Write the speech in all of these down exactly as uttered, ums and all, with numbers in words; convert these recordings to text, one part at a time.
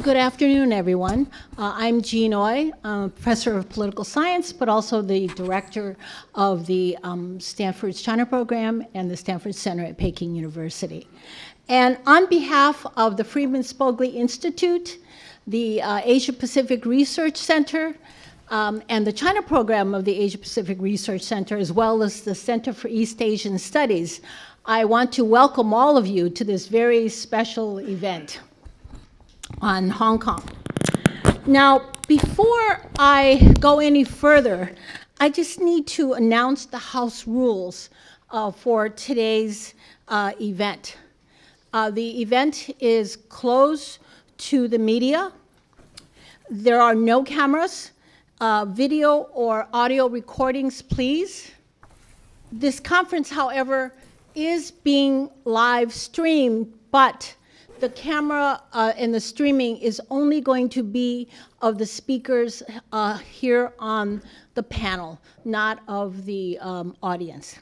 Good afternoon, everyone. Uh, I'm Jean Oy, I'm a professor of political science, but also the director of the um, Stanford's China program and the Stanford Center at Peking University. And on behalf of the Freeman Spogli Institute, the uh, Asia Pacific Research Center, um, and the China program of the Asia Pacific Research Center, as well as the Center for East Asian Studies, I want to welcome all of you to this very special event on Hong Kong. Now, before I go any further, I just need to announce the House rules uh, for today's uh, event. Uh, the event is closed to the media. There are no cameras, uh, video or audio recordings, please. This conference, however, is being live streamed, but the camera uh, and the streaming is only going to be of the speakers uh, here on the panel, not of the um, audience.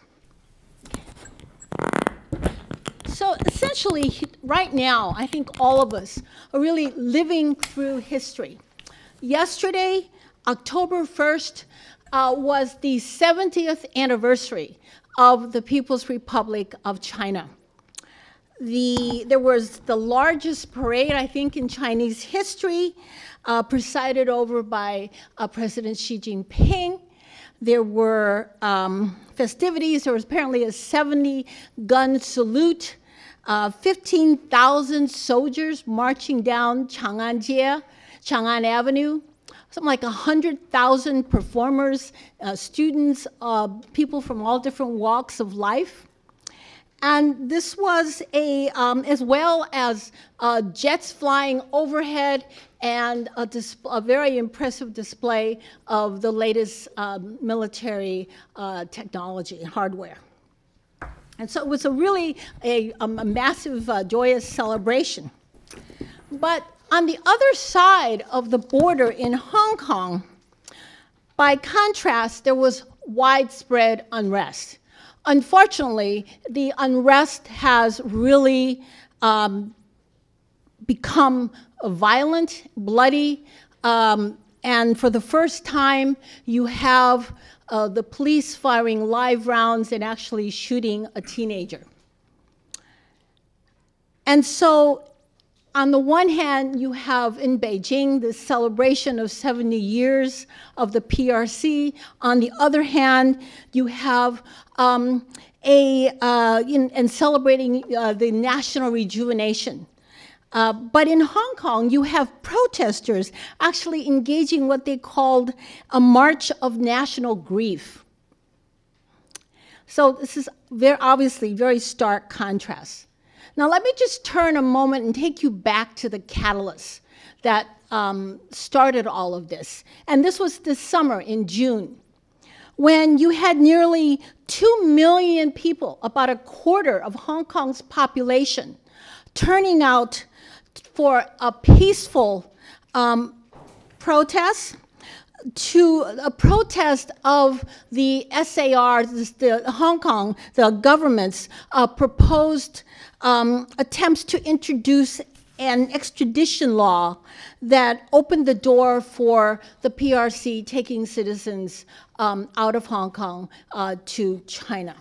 So essentially, right now, I think all of us are really living through history. Yesterday, October first, uh, was the seventieth anniversary of the People's Republic of China. The, there was the largest parade, I think, in Chinese history, uh, presided over by uh, President Xi Jinping. There were um, festivities. There was apparently a seventy gun salute, uh, fifteen thousand soldiers marching down Chang'an Jie, Chang'an Avenue, something like one hundred thousand performers, uh, students, uh, people from all different walks of life. And this was a, um, as well as uh, jets flying overhead and a, a very impressive display of the latest uh, military uh, technology and hardware. And so it was a really a, a massive, uh, joyous celebration. But on the other side of the border in Hong Kong, by contrast, there was widespread unrest. Unfortunately, the unrest has really um, become violent, bloody, um, and for the first time, you have uh, the police firing live rounds and actually shooting a teenager. And so, on the one hand, you have in Beijing the celebration of seventy years of the P R C. On the other hand, you have um, a, uh, in, and celebrating uh, the national rejuvenation. Uh, but in Hong Kong, you have protesters actually engaging what they called a march of national grief. So this is very obviously very stark contrast. Now, let me just turn a moment and take you back to the catalyst that um, started all of this. And this was this summer in June, when you had nearly two million people, about a quarter of Hong Kong's population, turning out for a peaceful um, protest, to a protest of the S A R, the Hong Kong, the government's uh, proposed um, attempts to introduce an extradition law that opened the door for the P R C taking citizens um, out of Hong Kong uh, to China.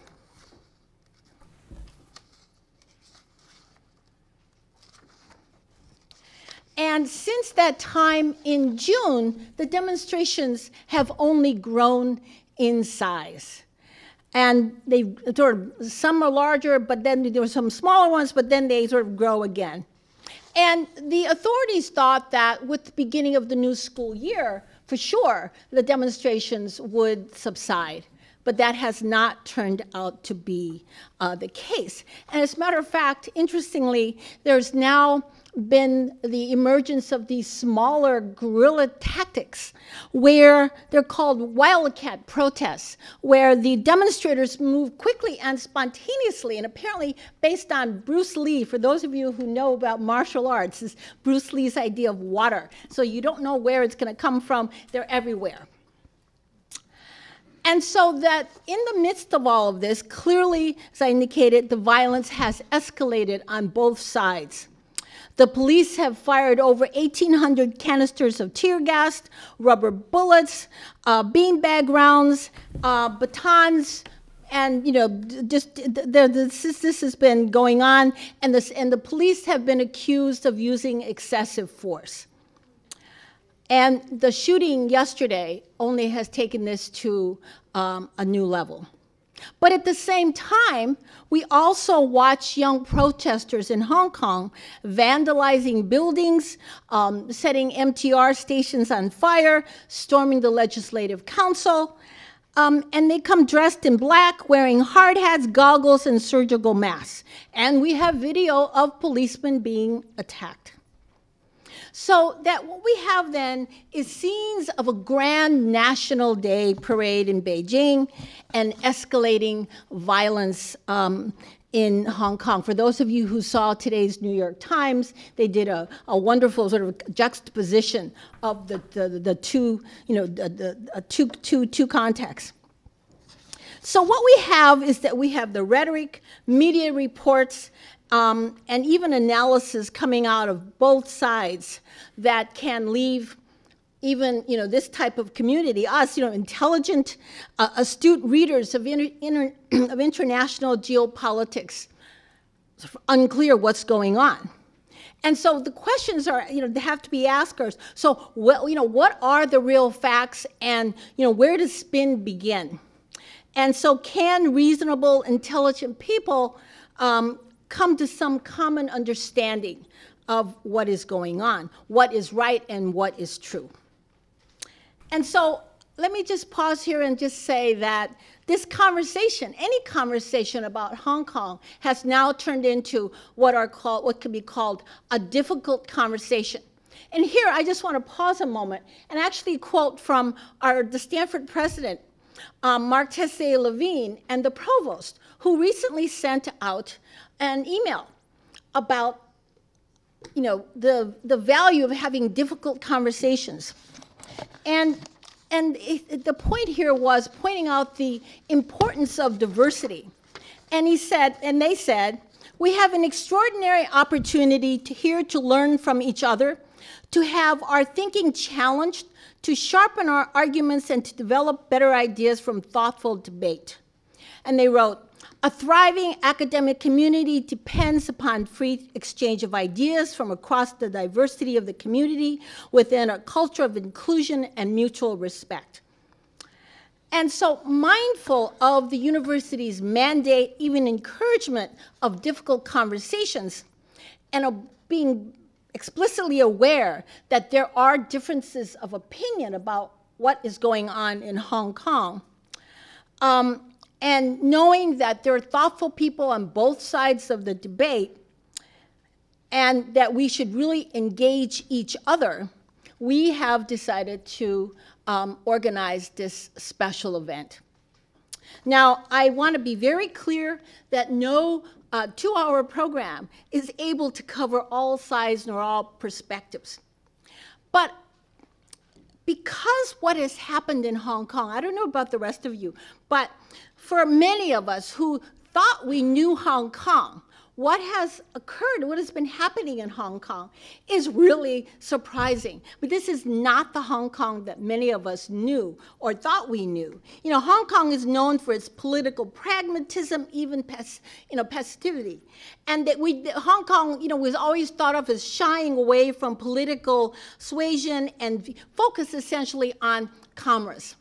And since that time in June, the demonstrations have only grown in size. And they sort of, some are larger, but then there were some smaller ones, but then they sort of grow again. And the authorities thought that with the beginning of the new school year, for sure, the demonstrations would subside. But that has not turned out to be uh, the case. And as a matter of fact, interestingly, there's now been the emergence of these smaller guerrilla tactics where they're called wildcat protests, where the demonstrators move quickly and spontaneously, and apparently based on Bruce Lee. For those of you who know about martial arts, is Bruce Lee's idea of water. So you don't know where it's going to come from. They're everywhere. And so that in the midst of all of this, clearly, as I indicated, the violence has escalated on both sides. The police have fired over eighteen hundred canisters of tear gas, rubber bullets, uh, beanbag rounds, uh, batons, and you know, just the, the, this, this has been going on, and, this, and the police have been accused of using excessive force. And the shooting yesterday only has taken this to um, a new level. But at the same time, we also watch young protesters in Hong Kong vandalizing buildings, um, setting M T R stations on fire, storming the Legislative Council, um, and they come dressed in black, wearing hard hats, goggles, and surgical masks. And we have video of policemen being attacked. So that what we have then is scenes of a grand National Day parade in Beijing and escalating violence um, in Hong Kong. For those of you who saw today's New York Times, they did a, a wonderful sort of juxtaposition of the, the, the two, you know, the, the uh, two, two, two contexts. So what we have is that we have the rhetoric, media reports, Um, and even analysis coming out of both sides that can leave even, you know, this type of community, us, you know, intelligent, uh, astute readers of, inter, inter, of international geopolitics, unclear what's going on. And so the questions are, you know, they have to be asked. So, well, you know, what are the real facts, and, you know, where does spin begin? And so can reasonable, intelligent people um, come to some common understanding of what is going on, what is right and what is true? And so let me just pause here and just say that this conversation, any conversation about Hong Kong, has now turned into what are called, what can be called a difficult conversation. And here I just want to pause a moment and actually quote from our, the Stanford president, um, Mark Tessier-Levine, and the provost, who recently sent out an email about, you know, the, the value of having difficult conversations. And, and it, the point here was pointing out the importance of diversity. And he said, and they said, we have an extraordinary opportunity to hear, to learn from each other, to have our thinking challenged, to sharpen our arguments, and to develop better ideas from thoughtful debate. And they wrote, a thriving academic community depends upon free exchange of ideas from across the diversity of the community within a culture of inclusion and mutual respect. And so, mindful of the university's mandate, even encouragement of difficult conversations, and of being explicitly aware that there are differences of opinion about what is going on in Hong Kong, um, and knowing that there are thoughtful people on both sides of the debate, and that we should really engage each other, we have decided to um, organize this special event. Now, I want to be very clear that no uh, two-hour program is able to cover all sides nor all perspectives. But because what has happened in Hong Kong, I don't know about the rest of you, but for many of us who thought we knew Hong Kong, what has occurred, what has been happening in Hong Kong is really surprising. But this is not the Hong Kong that many of us knew or thought we knew. You know, Hong Kong is known for its political pragmatism, even pas, you know, passivity. And that we, Hong Kong, you know, was always thought of as shying away from political suasion and focused essentially on commerce.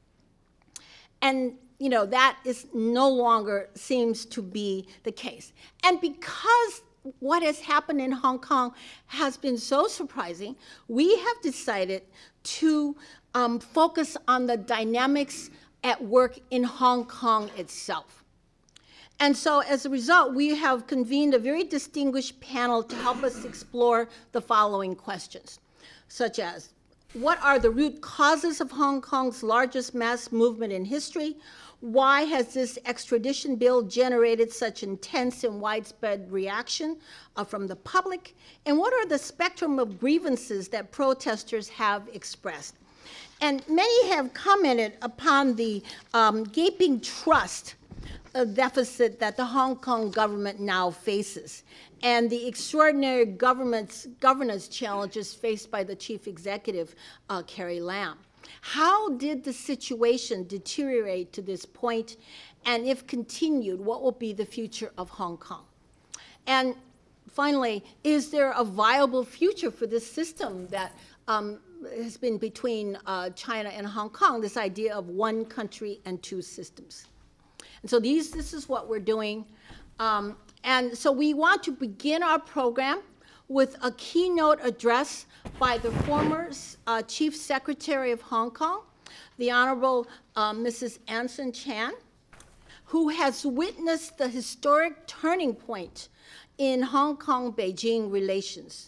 And you know, that is no longer seems to be the case. And because what has happened in Hong Kong has been so surprising, we have decided to um, focus on the dynamics at work in Hong Kong itself. And so as a result, we have convened a very distinguished panel to help us explore the following questions, such as, what are the root causes of Hong Kong's largest mass movement in history? Why has this extradition bill generated such intense and widespread reaction uh, from the public? And what are the spectrum of grievances that protesters have expressed? And many have commented upon the um, gaping trust uh, deficit that the Hong Kong government now faces, and the extraordinary government's governance challenges faced by the chief executive, uh, Carrie Lam. How did the situation deteriorate to this point, and if continued, what will be the future of Hong Kong? And finally, is there a viable future for this system that um, has been between uh, China and Hong Kong, this idea of one country and two systems? And so these, this is what we're doing. Um, and so we want to begin our program with a keynote address by the former uh, Chief Secretary of Hong Kong, the Honorable uh, Missus Anson Chan, who has witnessed the historic turning point in Hong Kong-Beijing relations.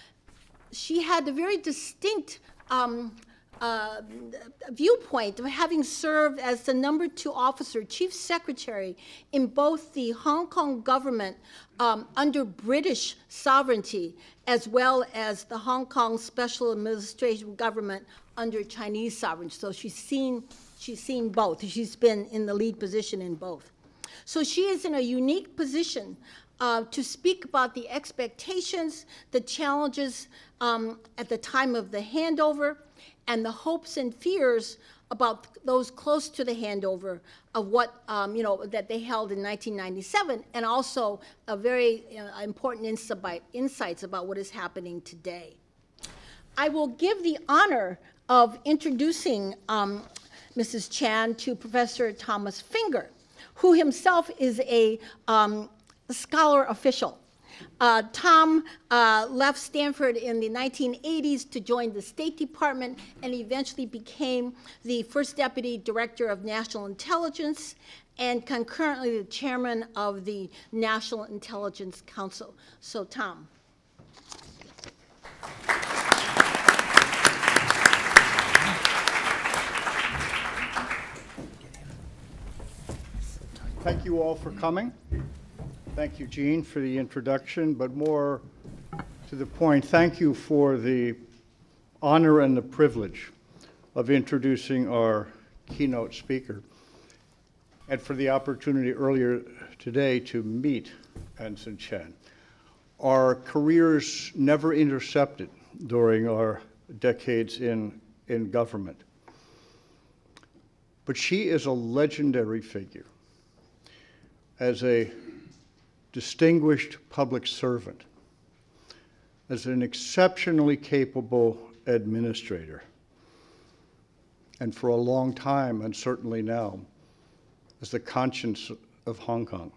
She had a very distinct um, uh, viewpoint of having served as the number two officer, chief secretary, in both the Hong Kong government um, under British sovereignty, as well as the Hong Kong Special Administration government under Chinese sovereignty. So she's seen, she's seen both. She's been in the lead position in both. So she is in a unique position uh, to speak about the expectations, the challenges um, at the time of the handover, and the hopes and fears about those close to the handover of what, um, you know, that they held in nineteen ninety-seven, and also a very uh, important insight, insights about what is happening today. I will give the honor of introducing um, Missus Chan to Professor Thomas Finger, who himself is a um, scholar official. Uh, Tom uh, left Stanford in the nineteen eighties to join the State Department and eventually became the first Deputy Director of National Intelligence and concurrently the Chairman of the National Intelligence Council. So, Tom. Thank you all for coming. Thank you, Jean, for the introduction, but more to the point, thank you for the honor and the privilege of introducing our keynote speaker, and for the opportunity earlier today to meet Anson Chan. Our careers never intercepted during our decades in, in government, but she is a legendary figure. As a distinguished public servant, as an exceptionally capable administrator, and for a long time, and certainly now, as the conscience of Hong Kong.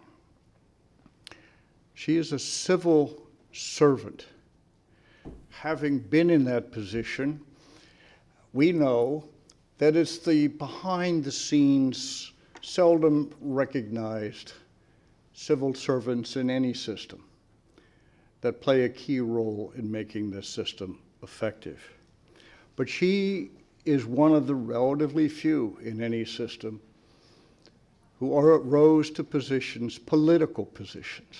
She is a civil servant. Having been in that position, we know that it's the behind-the-scenes, seldom recognized civil servants in any system that play a key role in making this system effective. But she is one of the relatively few in any system who are, rose to positions, political positions,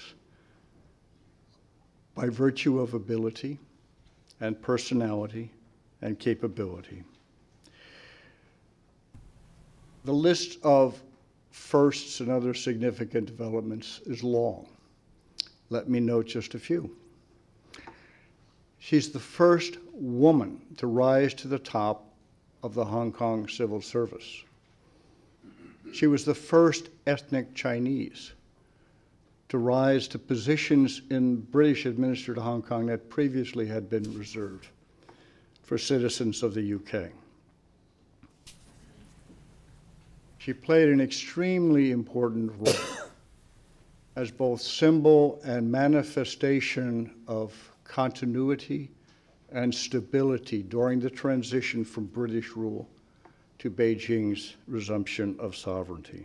by virtue of ability and personality and capability. The list of firsts and other significant developments is long. Let me note just a few. She's the first woman to rise to the top of the Hong Kong civil service. She was the first ethnic Chinese to rise to positions in British administered Hong Kong that previously had been reserved for citizens of the U K. She played an extremely important role as both symbol and manifestation of continuity and stability during the transition from British rule to Beijing's resumption of sovereignty.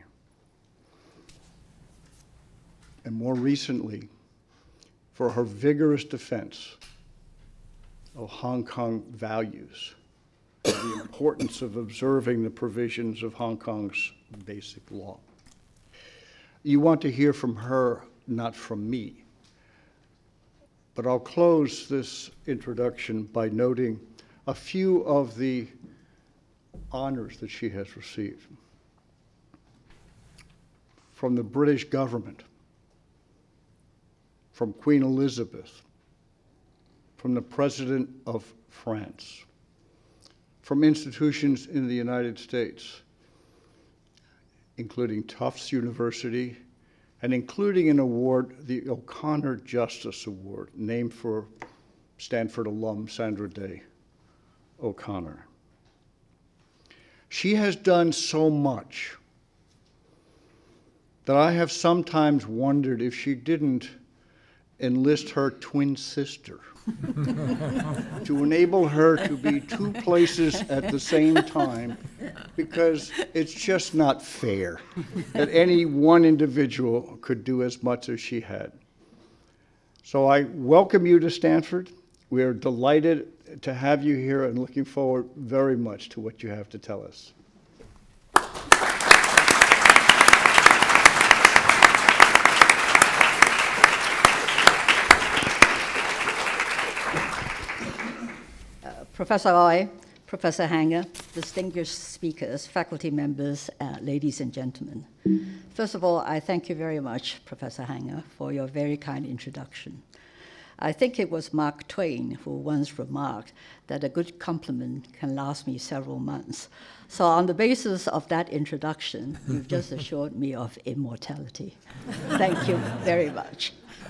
And more recently, for her vigorous defense of Hong Kong values, the importance of observing the provisions of Hong Kong's basic law. You want to hear from her, not from me. But I'll close this introduction by noting a few of the honors that she has received. from the British government, from Queen Elizabeth, from the President of France, from institutions in the United States, including Tufts University, and including an award, the O'Connor Justice Award, named for Stanford alum Sandra Day O'Connor. She has done so much that I have sometimes wondered if she didn't enlist her twin sister to enable her to be two places at the same time, because it's just not fair that any one individual could do as much as she had. So I welcome you to Stanford. We are delighted to have you here and looking forward very much to what you have to tell us. Professor Roy, Professor Hanger, distinguished speakers, faculty members, uh, ladies and gentlemen. First of all, I thank you very much, Professor Hanger, for your very kind introduction. I think it was Mark Twain who once remarked that a good compliment can last me several months. So on the basis of that introduction, you've just assured me of immortality. Thank you very much.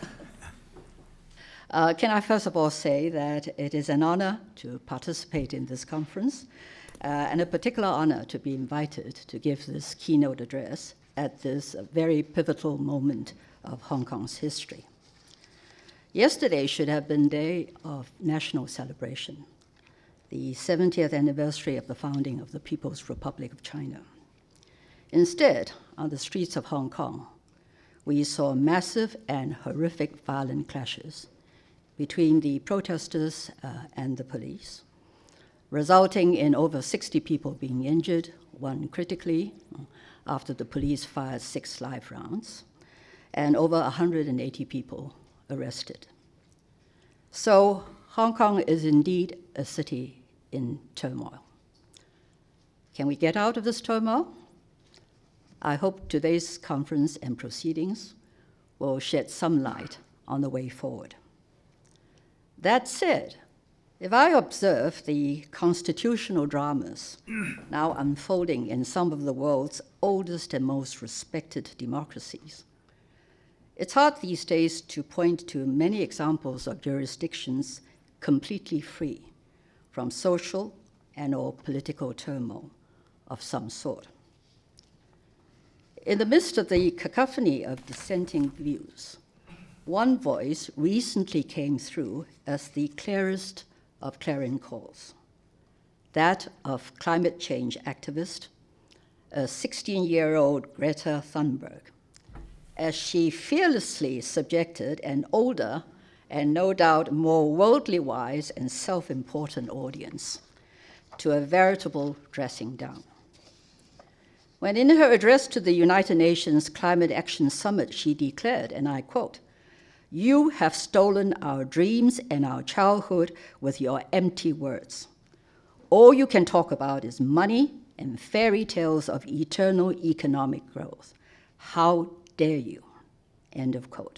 Uh, can I first of all say that it is an honor to participate in this conference, uh, and a particular honor to be invited to give this keynote address at this very pivotal moment of Hong Kong's history. Yesterday should have been a day of national celebration, the seventieth anniversary of the founding of the People's Republic of China. Instead, on the streets of Hong Kong, we saw massive and horrific violent clashes between the protesters uh, and the police, resulting in over sixty people being injured, one critically, after the police fired six live rounds, and over one hundred eighty people arrested. So Hong Kong is indeed a city in turmoil. Can we get out of this turmoil? I hope today's conference and proceedings will shed some light on the way forward. That said, if I observe the constitutional dramas now unfolding in some of the world's oldest and most respected democracies, it's hard these days to point to many examples of jurisdictions completely free from social and or political turmoil of some sort. In the midst of the cacophony of dissenting views, one voice recently came through as the clearest of clarion calls, that of climate change activist, a sixteen-year-old Greta Thunberg, as she fearlessly subjected an older and no doubt more worldly wise and self-important audience to a veritable dressing down. When in her address to the United Nations Climate Action Summit, she declared, and I quote, "You have stolen our dreams and our childhood with your empty words. All you can talk about is money and fairy tales of eternal economic growth. How dare you?" End of quote.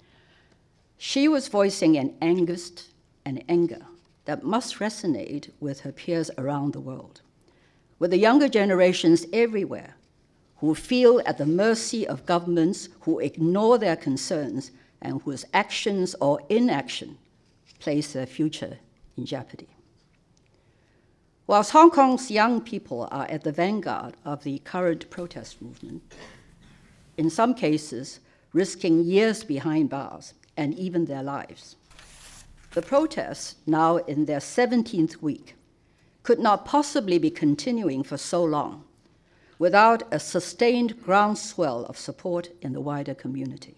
She was voicing an angst and anger that must resonate with her peers around the world, with the younger generations everywhere who feel at the mercy of governments who ignore their concerns and whose actions or inaction place their future in jeopardy. Whilst Hong Kong's young people are at the vanguard of the current protest movement, in some cases risking years behind bars and even their lives, the protests, now in their seventeenth week, could not possibly be continuing for so long without a sustained groundswell of support in the wider community.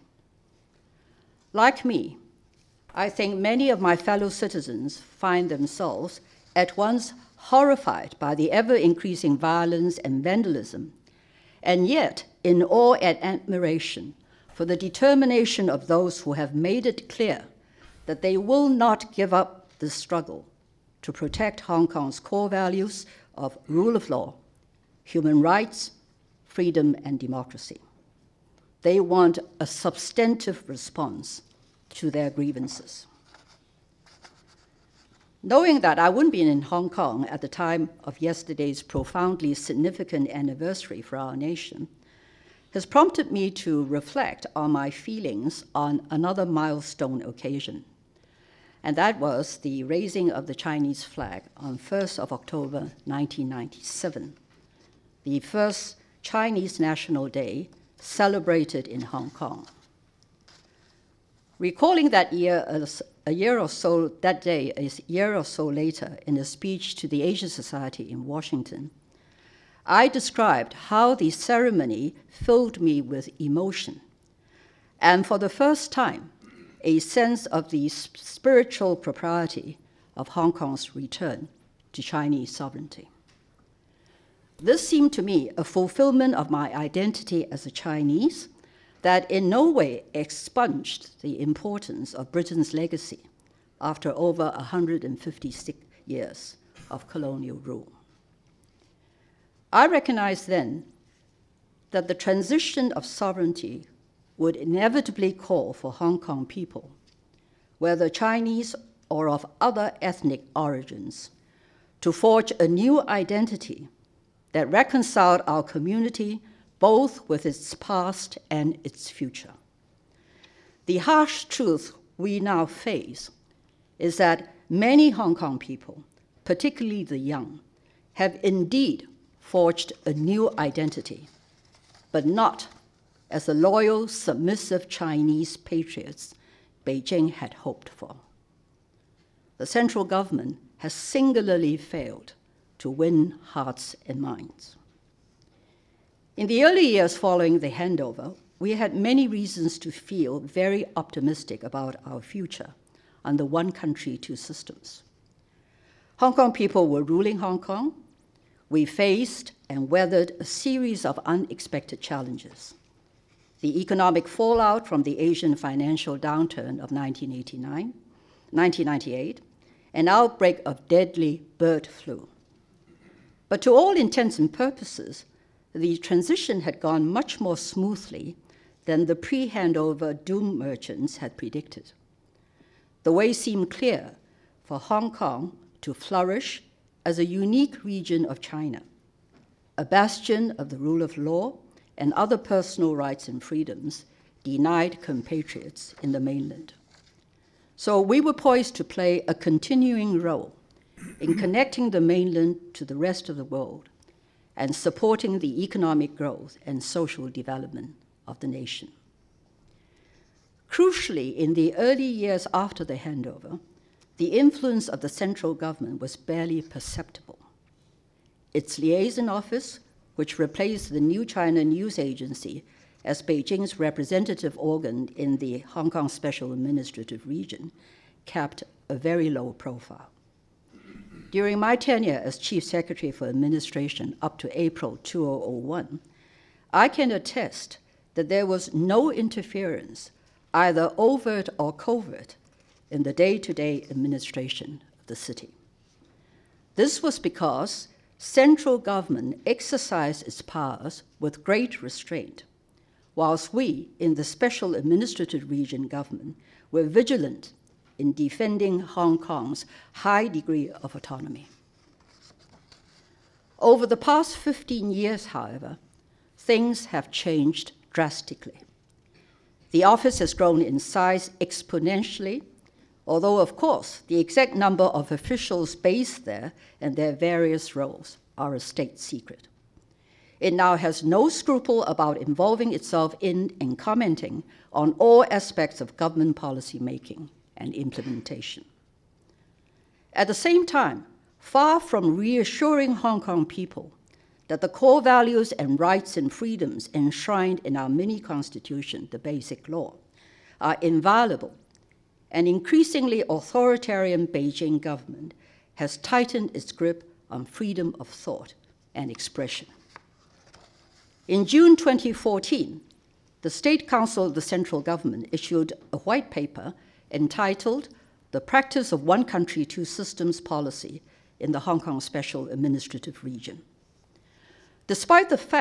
Like me, I think many of my fellow citizens find themselves at once horrified by the ever-increasing violence and vandalism, and yet in awe and admiration for the determination of those who have made it clear that they will not give up the struggle to protect Hong Kong's core values of rule of law, human rights, freedom, and democracy. They want a substantive response to their grievances. Knowing that I wouldn't be in Hong Kong at the time of yesterday's profoundly significant anniversary for our nation has prompted me to reflect on my feelings on another milestone occasion, and that was the raising of the Chinese flag on first of October nineteen ninety-seven, the first Chinese National Day celebrated in Hong Kong. Recalling that year, a year or so, that day, a year or so later, in a speech to the Asian Society in Washington, I described how the ceremony filled me with emotion, and for the first time, a sense of the spiritual propriety of Hong Kong's return to Chinese sovereignty. This seemed to me a fulfillment of my identity as a Chinese that in no way expunged the importance of Britain's legacy after over one hundred fifty-six years of colonial rule. I recognized then that the transition of sovereignty would inevitably call for Hong Kong people, whether Chinese or of other ethnic origins, to forge a new identity that reconciled our community both with its past and its future. The harsh truth we now face is that many Hong Kong people, particularly the young, have indeed forged a new identity, but not as the loyal, submissive Chinese patriots Beijing had hoped for. The central government has singularly failed to win hearts and minds. In the early years following the handover, we had many reasons to feel very optimistic about our future under one country, two systems. Hong Kong people were ruling Hong Kong. We faced and weathered a series of unexpected challenges. The economic fallout from the Asian financial downturn of nineteen eighty-nine, nineteen ninety-eight, an outbreak of deadly bird flu. But to all intents and purposes, the transition had gone much more smoothly than the pre-handover doom merchants had predicted. The way seemed clear for Hong Kong to flourish as a unique region of China, a bastion of the rule of law and other personal rights and freedoms denied compatriots in the mainland. So we were poised to play a continuing role in connecting the mainland to the rest of the world and supporting the economic growth and social development of the nation. Crucially, in the early years after the handover, the influence of the central government was barely perceptible. Its liaison office, which replaced the New China News Agency as Beijing's representative organ in the Hong Kong Special Administrative Region, kept a very low profile. During my tenure as Chief Secretary for Administration up to April two thousand one, I can attest that there was no interference, either overt or covert, in the day-to-day administration of the city. This was because central government exercised its powers with great restraint, whilst we, in the Special Administrative Region government, were vigilant in defending Hong Kong's high degree of autonomy. Over the past fifteen years, however, things have changed drastically. The office has grown in size exponentially, although, of course, the exact number of officials based there and their various roles are a state secret. It now has no scruple about involving itself in and commenting on all aspects of government policy making and implementation. At the same time, far from reassuring Hong Kong people that the core values and rights and freedoms enshrined in our mini-constitution, the Basic Law, are inviolable, an increasingly authoritarian Beijing government has tightened its grip on freedom of thought and expression. In June twenty fourteen, the State Council of the central government issued a white paper entitled The Practice of One Country, Two Systems Policy in the Hong Kong Special Administrative Region. Despite the fact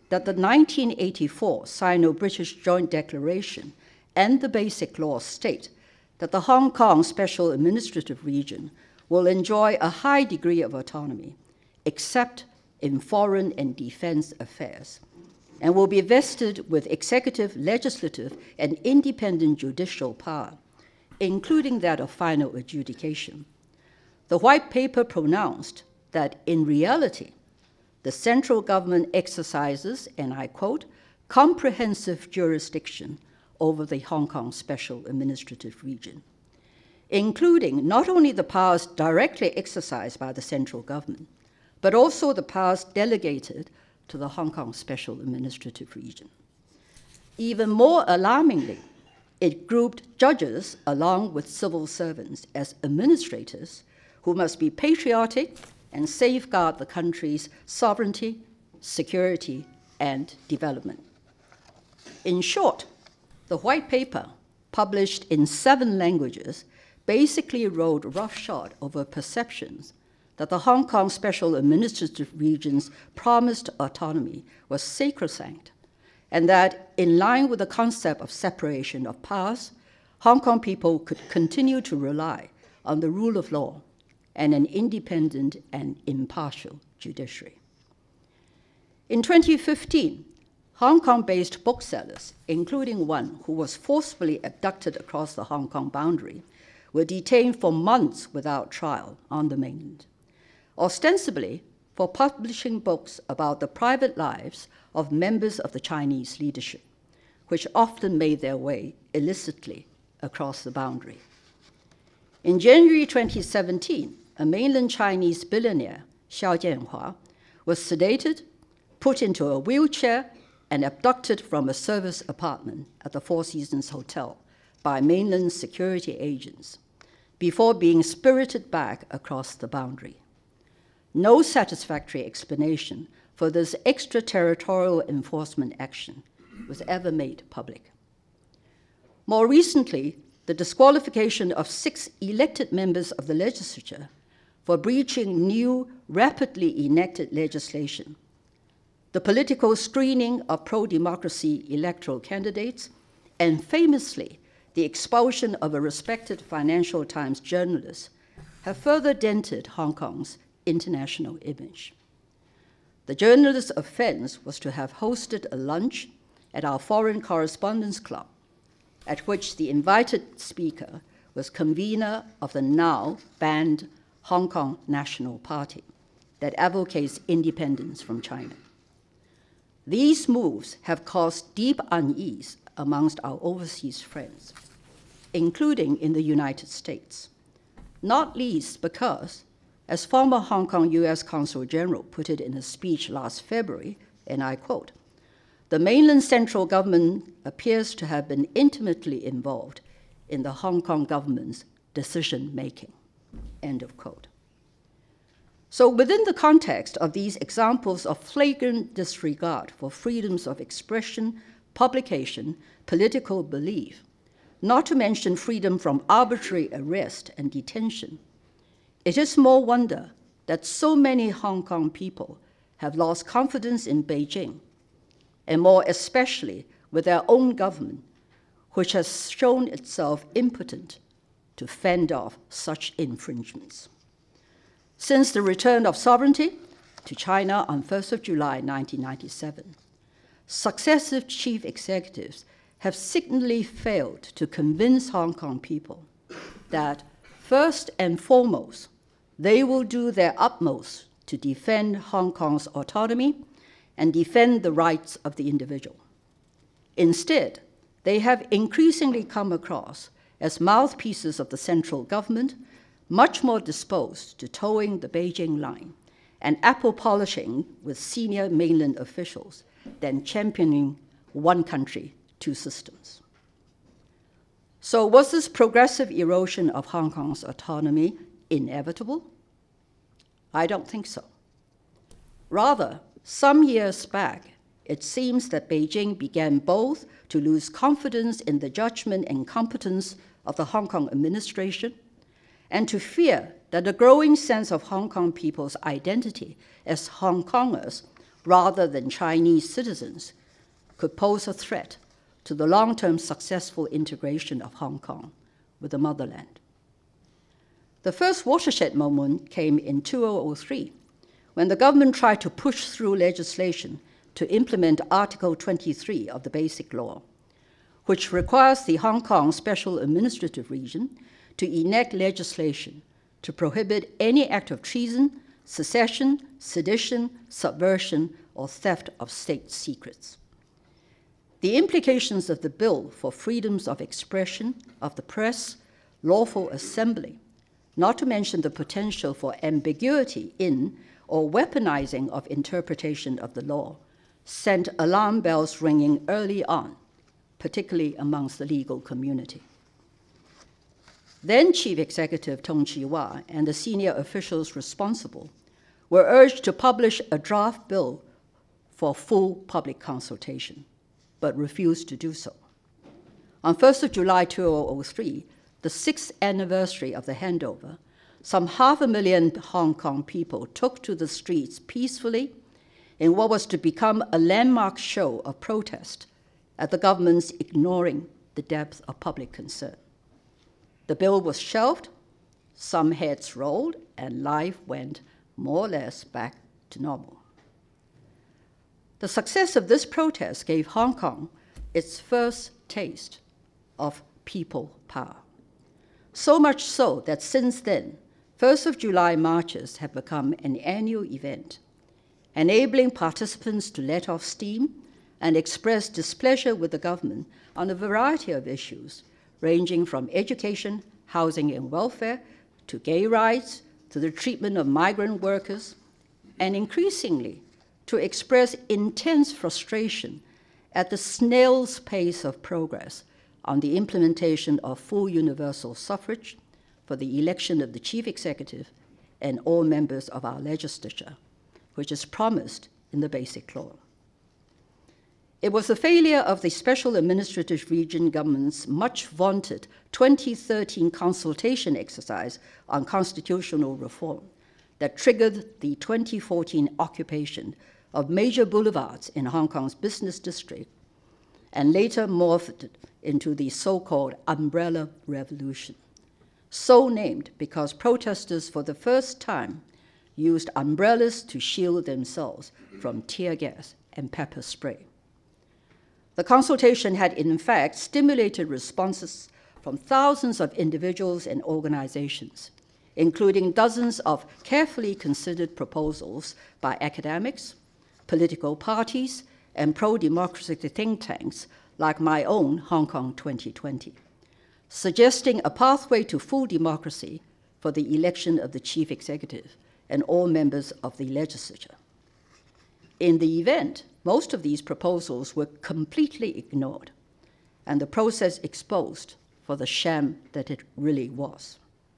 that the nineteen eighty-four Sino-British Joint Declaration and the Basic Law state that the Hong Kong Special Administrative Region will enjoy a high degree of autonomy, except in foreign and defense affairs, and will be vested with executive, legislative, and independent judicial power, including that of final adjudication. The White Paper pronounced that in reality, the central government exercises, and I quote, comprehensive jurisdiction over the Hong Kong Special Administrative Region, including not only the powers directly exercised by the central government, but also the powers delegated to the Hong Kong Special Administrative Region. Even more alarmingly, it grouped judges along with civil servants as administrators who must be patriotic and safeguard the country's sovereignty, security, and development. In short, the White Paper, published in seven languages, basically rode roughshod over perceptions that the Hong Kong Special Administrative Region's promised autonomy was sacrosanct, and that, in line with the concept of separation of powers, Hong Kong people could continue to rely on the rule of law and an independent and impartial judiciary. In twenty fifteen, Hong Kong-based booksellers, including one who was forcibly abducted across the Hong Kong boundary, were detained for months without trial on the mainland, ostensibly for publishing books about the private lives of members of the Chinese leadership, which often made their way illicitly across the boundary. In January twenty seventeen, a mainland Chinese billionaire, Xiao Jianhua, was sedated, put into a wheelchair, and abducted from a service apartment at the Four Seasons Hotel by mainland security agents before being spirited back across the boundary. No satisfactory explanation for this extraterritorial enforcement action was ever made public. More recently, the disqualification of six elected members of the legislature for breaching new, rapidly enacted legislation, the political screening of pro-democracy electoral candidates, and famously, the expulsion of a respected Financial Times journalist have further dented Hong Kong's international image. The journalist's offense was to have hosted a lunch at our Foreign Correspondents Club, at which the invited speaker was convener of the now banned Hong Kong National Party that advocates independence from China. These moves have caused deep unease amongst our overseas friends, including in the United States, not least because, as former Hong Kong U S Consul General put it in a speech last February, and I quote, "The mainland central government appears to have been intimately involved in the Hong Kong government's decision-making," end of quote. So within the context of these examples of flagrant disregard for freedoms of expression, publication, political belief, not to mention freedom from arbitrary arrest and detention, it is small wonder that so many Hong Kong people have lost confidence in Beijing, and more especially with their own government, which has shown itself impotent to fend off such infringements. Since the return of sovereignty to China on first of July nineteen ninety-seven, successive chief executives have signally failed to convince Hong Kong people that, first and foremost, they will do their utmost to defend Hong Kong's autonomy and defend the rights of the individual. Instead, they have increasingly come across as mouthpieces of the central government, much more disposed to towing the Beijing line and apple polishing with senior mainland officials than championing one country, two systems. So was this progressive erosion of Hong Kong's autonomy inevitable? I don't think so. Rather, some years back, it seems that Beijing began both to lose confidence in the judgment and competence of the Hong Kong administration and to fear that a growing sense of Hong Kong people's identity as Hong Kongers rather than Chinese citizens, could pose a threat to the long-term successful integration of Hong Kong with the motherland. The first watershed moment came in two thousand three, when the government tried to push through legislation to implement Article twenty-three of the Basic Law, which requires the Hong Kong Special Administrative Region to enact legislation to prohibit any act of treason, secession, sedition, subversion, or theft of state secrets. The implications of the bill for freedoms of expression, of the press, lawful assembly, not to mention the potential for ambiguity in or weaponizing of interpretation of the law, sent alarm bells ringing early on, particularly amongst the legal community. Then Chief Executive Tung Chee-hwa and the senior officials responsible were urged to publish a draft bill for full public consultation, but refused to do so. On first of July two thousand three, the sixth anniversary of the handover, some half a million Hong Kong people took to the streets peacefully in what was to become a landmark show of protest at the government's ignoring the depth of public concern. The bill was shelved, some heads rolled, and life went more or less back to normal. The success of this protest gave Hong Kong its first taste of people power. So much so that since then, first of July marches have become an annual event, enabling participants to let off steam and express displeasure with the government on a variety of issues, ranging from education, housing and welfare, to gay rights, to the treatment of migrant workers, and increasingly to express intense frustration at the snail's pace of progress on the implementation of full universal suffrage for the election of the chief executive and all members of our legislature, which is promised in the Basic Law. It was the failure of the Special Administrative Region government's much vaunted twenty thirteen consultation exercise on constitutional reform that triggered the twenty fourteen occupation of major boulevards in Hong Kong's business district and later morphed into the so-called Umbrella Revolution, so named because protesters for the first time used umbrellas to shield themselves from tear gas and pepper spray. The consultation had in fact stimulated responses from thousands of individuals and organizations, including dozens of carefully considered proposals by academics, political parties, and pro-democracy think tanks like my own Hong Kong twenty twenty, suggesting a pathway to full democracy for the election of the chief executive and all members of the legislature. In the event, most of these proposals were completely ignored, and the process exposed for the sham that it really was.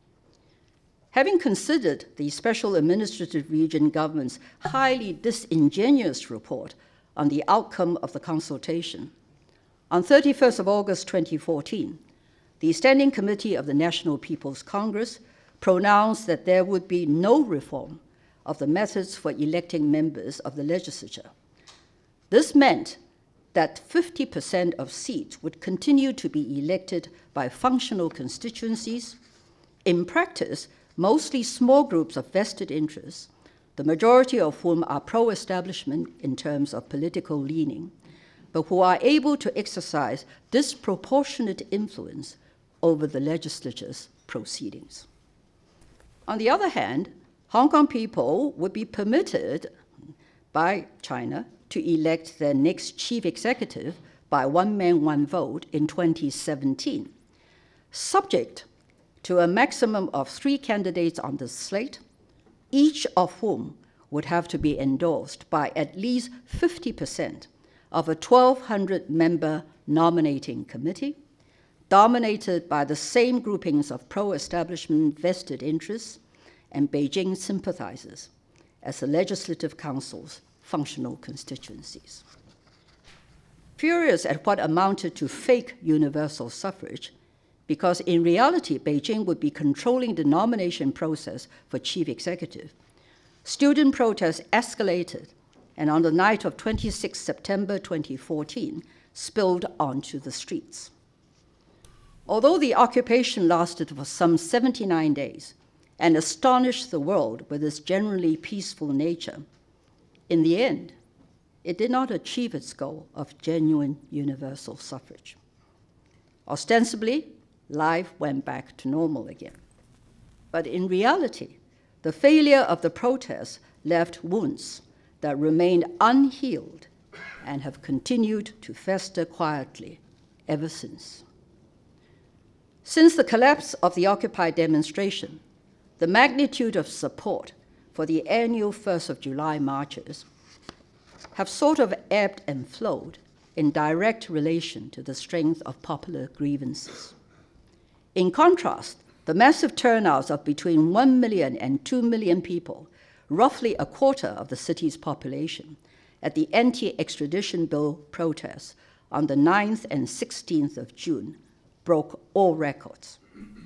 Having considered the Special Administrative Region government's highly disingenuous report on the outcome of the consultation, on thirty-first of August twenty fourteen, the Standing Committee of the National People's Congress pronounced that there would be no reform of the methods for electing members of the legislature. This meant that fifty percent of seats would continue to be elected by functional constituencies, in practice, mostly small groups of vested interests, the majority of whom are pro-establishment in terms of political leaning, but who are able to exercise disproportionate influence over the legislature's proceedings. On the other hand, Hong Kong people would be permitted by China to elect their next chief executive by one man, one vote in twenty seventeen, subject to a maximum of three candidates on the slate, each of whom would have to be endorsed by at least fifty percent of a twelve hundred member nominating committee, dominated by the same groupings of pro-establishment vested interests and Beijing sympathizers as the Legislative Council's functional constituencies. Furious at what amounted to fake universal suffrage, because in reality Beijing would be controlling the nomination process for chief executive, student protests escalated and on the night of the twenty-sixth of September twenty fourteen, spilled onto the streets. Although the occupation lasted for some seventy-nine days and astonished the world with its generally peaceful nature, in the end, it did not achieve its goal of genuine universal suffrage. Ostensibly, life went back to normal again. But in reality, the failure of the protests left wounds that remained unhealed and have continued to fester quietly ever since. Since the collapse of the Occupy demonstration, the magnitude of support for the annual first of July marches have sort of ebbed and flowed in direct relation to the strength of popular grievances. In contrast, the massive turnouts of between one million and two million people, roughly a quarter of the city's population, at the anti-extradition bill protests on the ninth and sixteenth of June broke all records.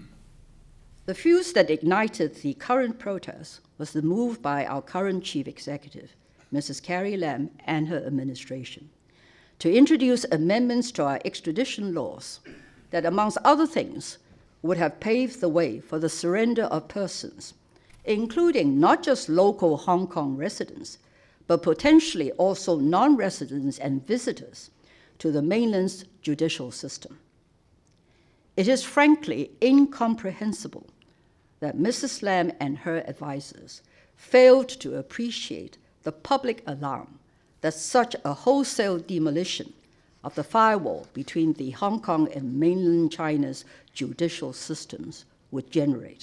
The fuse that ignited the current protests was the move by our current chief executive, Missus Carrie Lam, and her administration, to introduce amendments to our extradition laws that, amongst other things, would have paved the way for the surrender of persons, including not just local Hong Kong residents, but potentially also non-residents and visitors, to the mainland's judicial system. It is frankly incomprehensible that Missus Lam and her advisors failed to appreciate the public alarm that such a wholesale demolition of the firewall between the Hong Kong and mainland China's judicial systems would generate,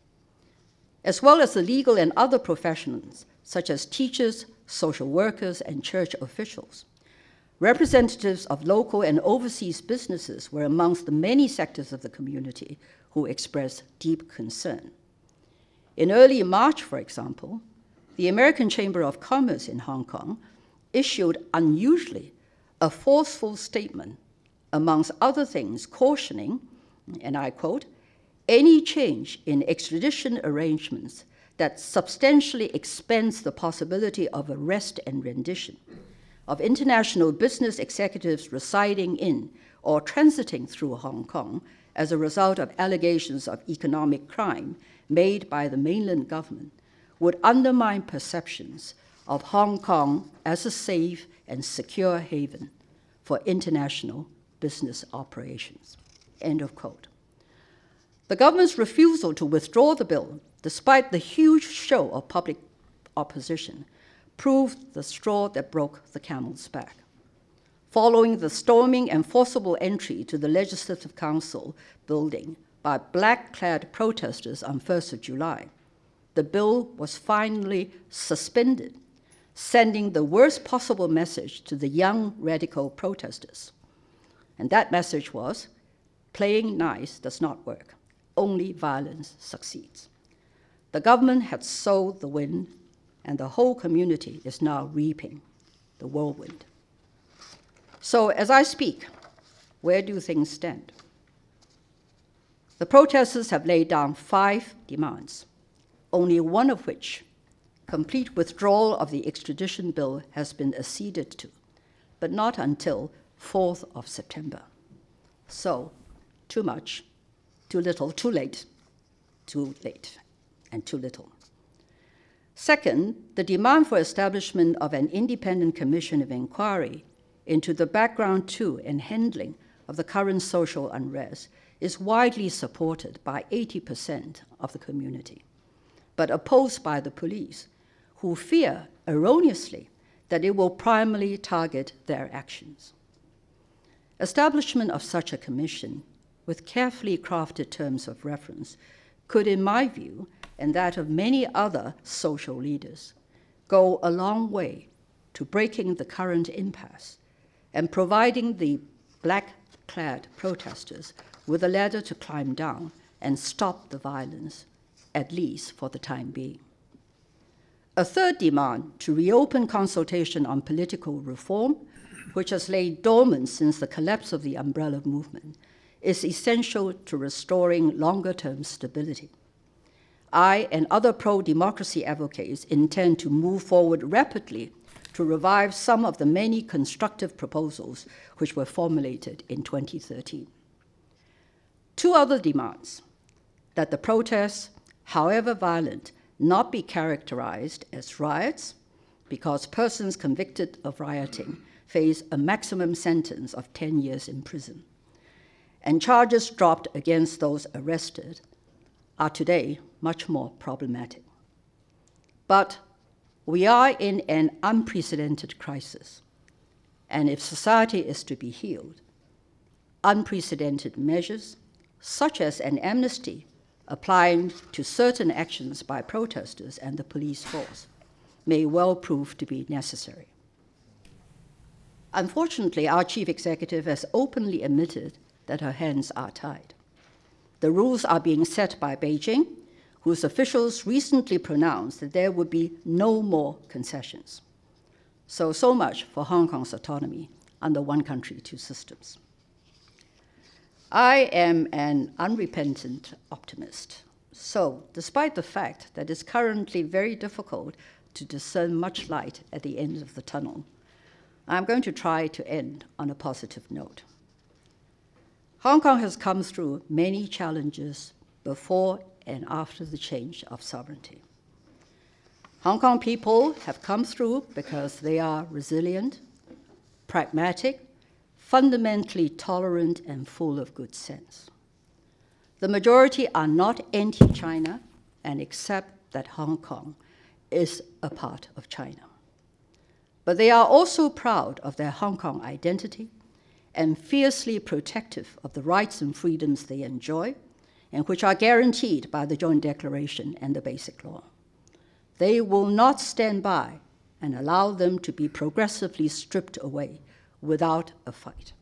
as well as the legal and other professionals, such as teachers, social workers, and church officials. Representatives of local and overseas businesses were amongst the many sectors of the community who expressed deep concern. In early March, for example, the American Chamber of Commerce in Hong Kong issued unusually a forceful statement, amongst other things, cautioning, and I quote, any change in extradition arrangements that substantially expands the possibility of arrest and rendition of international business executives residing in or transiting through Hong Kong as a result of allegations of economic crime made by the mainland government would undermine perceptions of Hong Kong as a safe and secure haven for international business operations, end of quote. The government's refusal to withdraw the bill, despite the huge show of public opposition, proved the straw that broke the camel's back. Following the storming and forcible entry to the Legislative Council building by black-clad protesters on first of July, the bill was finally suspended, sending the worst possible message to the young radical protesters. And that message was, playing nice does not work. Only violence succeeds. The government had sowed the wind, and the whole community is now reaping the whirlwind. So as I speak, where do things stand? The protesters have laid down five demands, only one of which, complete withdrawal of the extradition bill, has been acceded to, but not until fourth of September. So, too much, too little, too late, too late, and too little. Second, the demand for establishment of an independent commission of inquiry into the background to and handling of the current social unrest is widely supported by eighty percent of the community, but opposed by the police, who fear erroneously that it will primarily target their actions. Establishment of such a commission, with carefully crafted terms of reference, could, in my view, and that of many other social leaders, go a long way to breaking the current impasse and providing the black-clad protesters with a ladder to climb down and stop the violence, at least for the time being. A third demand, to reopen consultation on political reform, which has laid dormant since the collapse of the umbrella movement, is essential to restoring longer-term stability. I and other pro-democracy advocates intend to move forward rapidly to revive some of the many constructive proposals which were formulated in twenty thirteen. Two other demands: that the protests, however violent, not be characterized as riots, because persons convicted of rioting face a maximum sentence of ten years in prison, and charges dropped against those arrested are today much more problematic. But we are in an unprecedented crisis, and if society is to be healed, unprecedented measures, such as an amnesty applying to certain actions by protesters and the police force, may well prove to be necessary. Unfortunately, our chief executive has openly admitted that her hands are tied. The rules are being set by Beijing, whose officials recently pronounced that there would be no more concessions. So, so much for Hong Kong's autonomy under one country, two systems. I am an unrepentant optimist. So, despite the fact that it's currently very difficult to discern much light at the end of the tunnel, I'm going to try to end on a positive note. Hong Kong has come through many challenges before and after the change of sovereignty. Hong Kong people have come through because they are resilient, pragmatic, fundamentally tolerant, and full of good sense. The majority are not anti-China and accept that Hong Kong is a part of China. But they are also proud of their Hong Kong identity and fiercely protective of the rights and freedoms they enjoy, and which are guaranteed by the Joint Declaration and the Basic Law. They will not stand by and allow them to be progressively stripped away without a fight.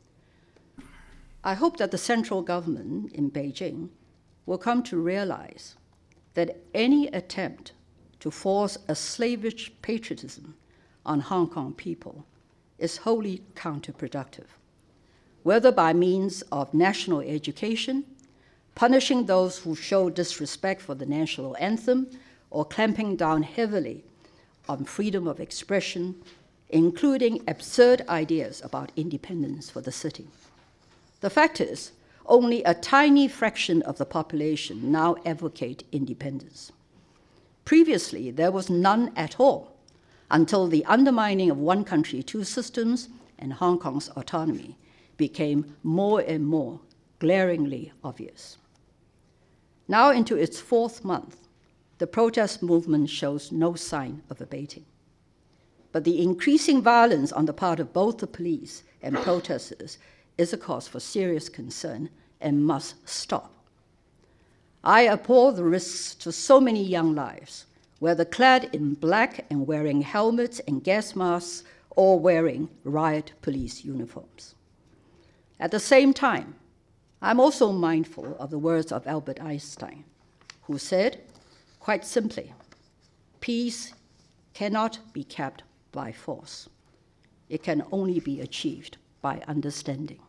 I hope that the central government in Beijing will come to realize that any attempt to force a slavish patriotism on Hong Kong people is wholly counterproductive, whether by means of national education, punishing those who show disrespect for the national anthem, or clamping down heavily on freedom of expression, including absurd ideas about independence for the city. The fact is, only a tiny fraction of the population now advocate independence. Previously, there was none at all, until the undermining of one country, two systems and Hong Kong's autonomy became more and more glaringly obvious. Now into its fourth month, the protest movement shows no sign of abating. But the increasing violence on the part of both the police and protesters is a cause for serious concern and must stop. I abhor the risks to so many young lives, whether clad in black and wearing helmets and gas masks or wearing riot police uniforms. At the same time, I'm also mindful of the words of Albert Einstein, who said, quite simply, peace cannot be kept by force. It can only be achieved by understanding.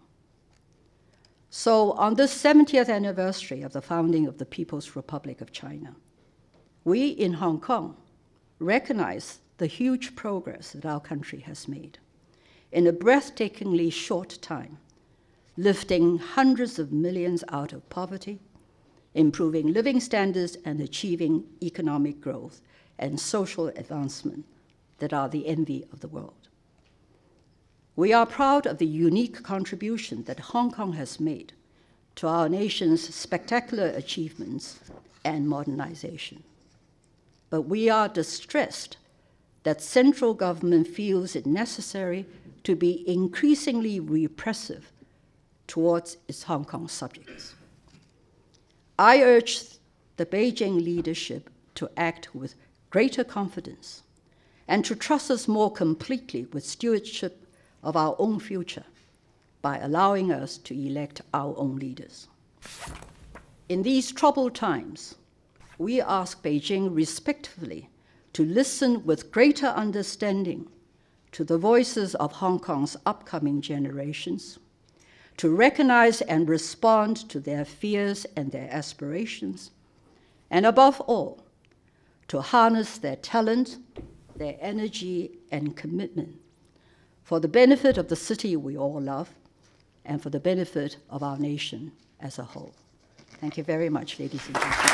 So on this seventieth anniversary of the founding of the People's Republic of China, we in Hong Kong recognize the huge progress that our country has made in a breathtakingly short time, lifting hundreds of millions out of poverty, improving living standards, and achieving economic growth and social advancement that are the envy of the world. We are proud of the unique contribution that Hong Kong has made to our nation's spectacular achievements and modernization. But we are distressed that central government feels it necessary to be increasingly repressive towards its Hong Kong subjects. I urge the Beijing leadership to act with greater confidence and to trust us more completely with stewardship of our own future by allowing us to elect our own leaders. In these troubled times, we ask Beijing respectfully to listen with greater understanding to the voices of Hong Kong's upcoming generations, to recognize and respond to their fears and their aspirations, and above all, to harness their talent, their energy and commitment for the benefit of the city we all love and for the benefit of our nation as a whole. Thank you very much, ladies and gentlemen.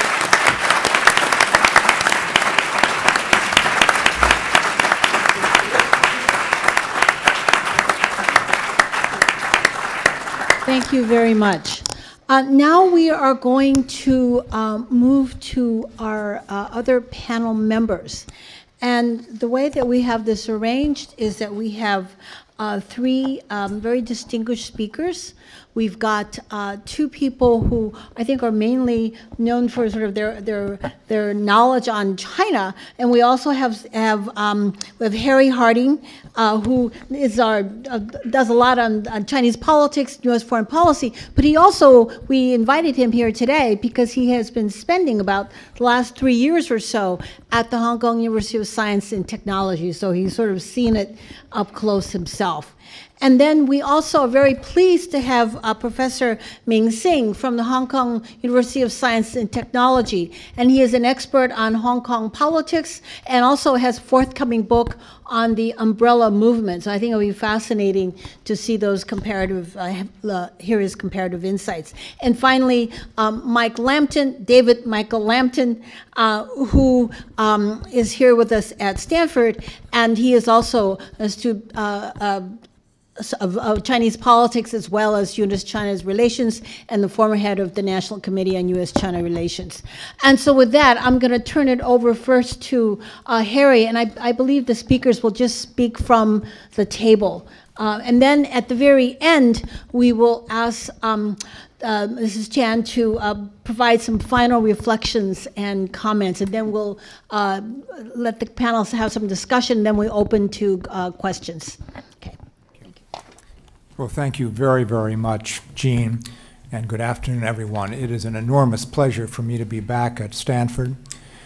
Thank you very much. Uh, now we are going to um, move to our uh, other panel members. And the way that we have this arranged is that we have uh, three um, very distinguished speakers. We've got uh, two people who I think are mainly known for sort of their their their knowledge on China, and we also have have um, we have Harry Harding, uh, who is our uh, does a lot on, on Chinese politics, U S foreign policy. But he also we invited him here today because he has been spending about the last three years or so at the Hong Kong University of Science and Technology, so he's sort of seen it up close himself. And then we also are very pleased to have uh, Professor Ming from the Hong Kong University of Science and Technology. And he is an expert on Hong Kong politics and also has a forthcoming book on the umbrella movement. So I think it'll be fascinating to see those comparative, uh, uh, hear his comparative insights. And finally, um, Mike Lampton, David Michael Lampton, uh, who um, is here with us at Stanford. And he is also a student, uh, uh, Of, of Chinese politics as well as U S China's relations and the former head of the National Committee on U S China Relations. And so with that, I'm going to turn it over first to uh, Harry, and I, I believe the speakers will just speak from the table. Uh, and then at the very end, we will ask um, uh, Missus Chan to uh, provide some final reflections and comments, and then we'll uh, let the panelists have some discussion, then we open to uh, questions. Okay. Well, thank you very, very much, Jean, and good afternoon, everyone. It is an enormous pleasure for me to be back at Stanford.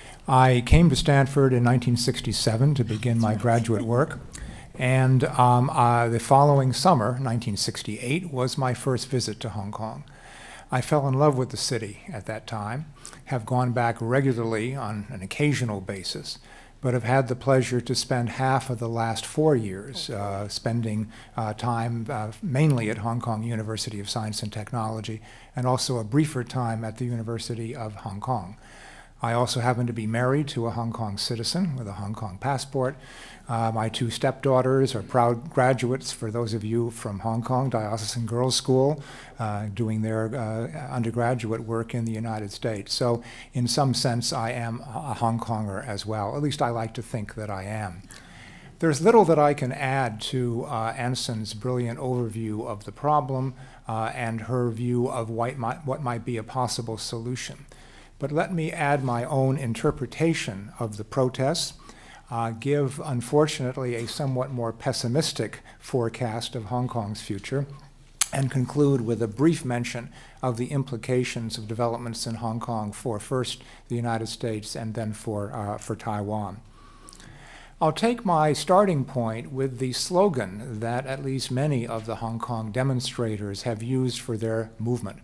I came to Stanford in nineteen sixty-seven to begin my graduate work, and um, uh, the following summer, nineteen sixty-eight, was my first visit to Hong Kong. I fell in love with the city at that time, have gone back regularly on an occasional basis, but have had the pleasure to spend half of the last four years uh, spending uh, time uh, mainly at Hong Kong University of Science and Technology, and also a briefer time at the University of Hong Kong. I also happen to be married to a Hong Kong citizen with a Hong Kong passport. Uh, my two stepdaughters are proud graduates, for those of you from Hong Kong, Diocesan Girls' School, uh, doing their uh, undergraduate work in the United States. So in some sense, I am a Hong Konger as well. At least I like to think that I am. There's little that I can add to uh, Anson's brilliant overview of the problem uh, and her view of what might, what might be a possible solution. But let me add my own interpretation of the protests, uh, give, unfortunately, a somewhat more pessimistic forecast of Hong Kong's future, and conclude with a brief mention of the implications of developments in Hong Kong for first the United States and then for, uh, for Taiwan. I'll take my starting point with the slogan that at least many of the Hong Kong demonstrators have used for their movement,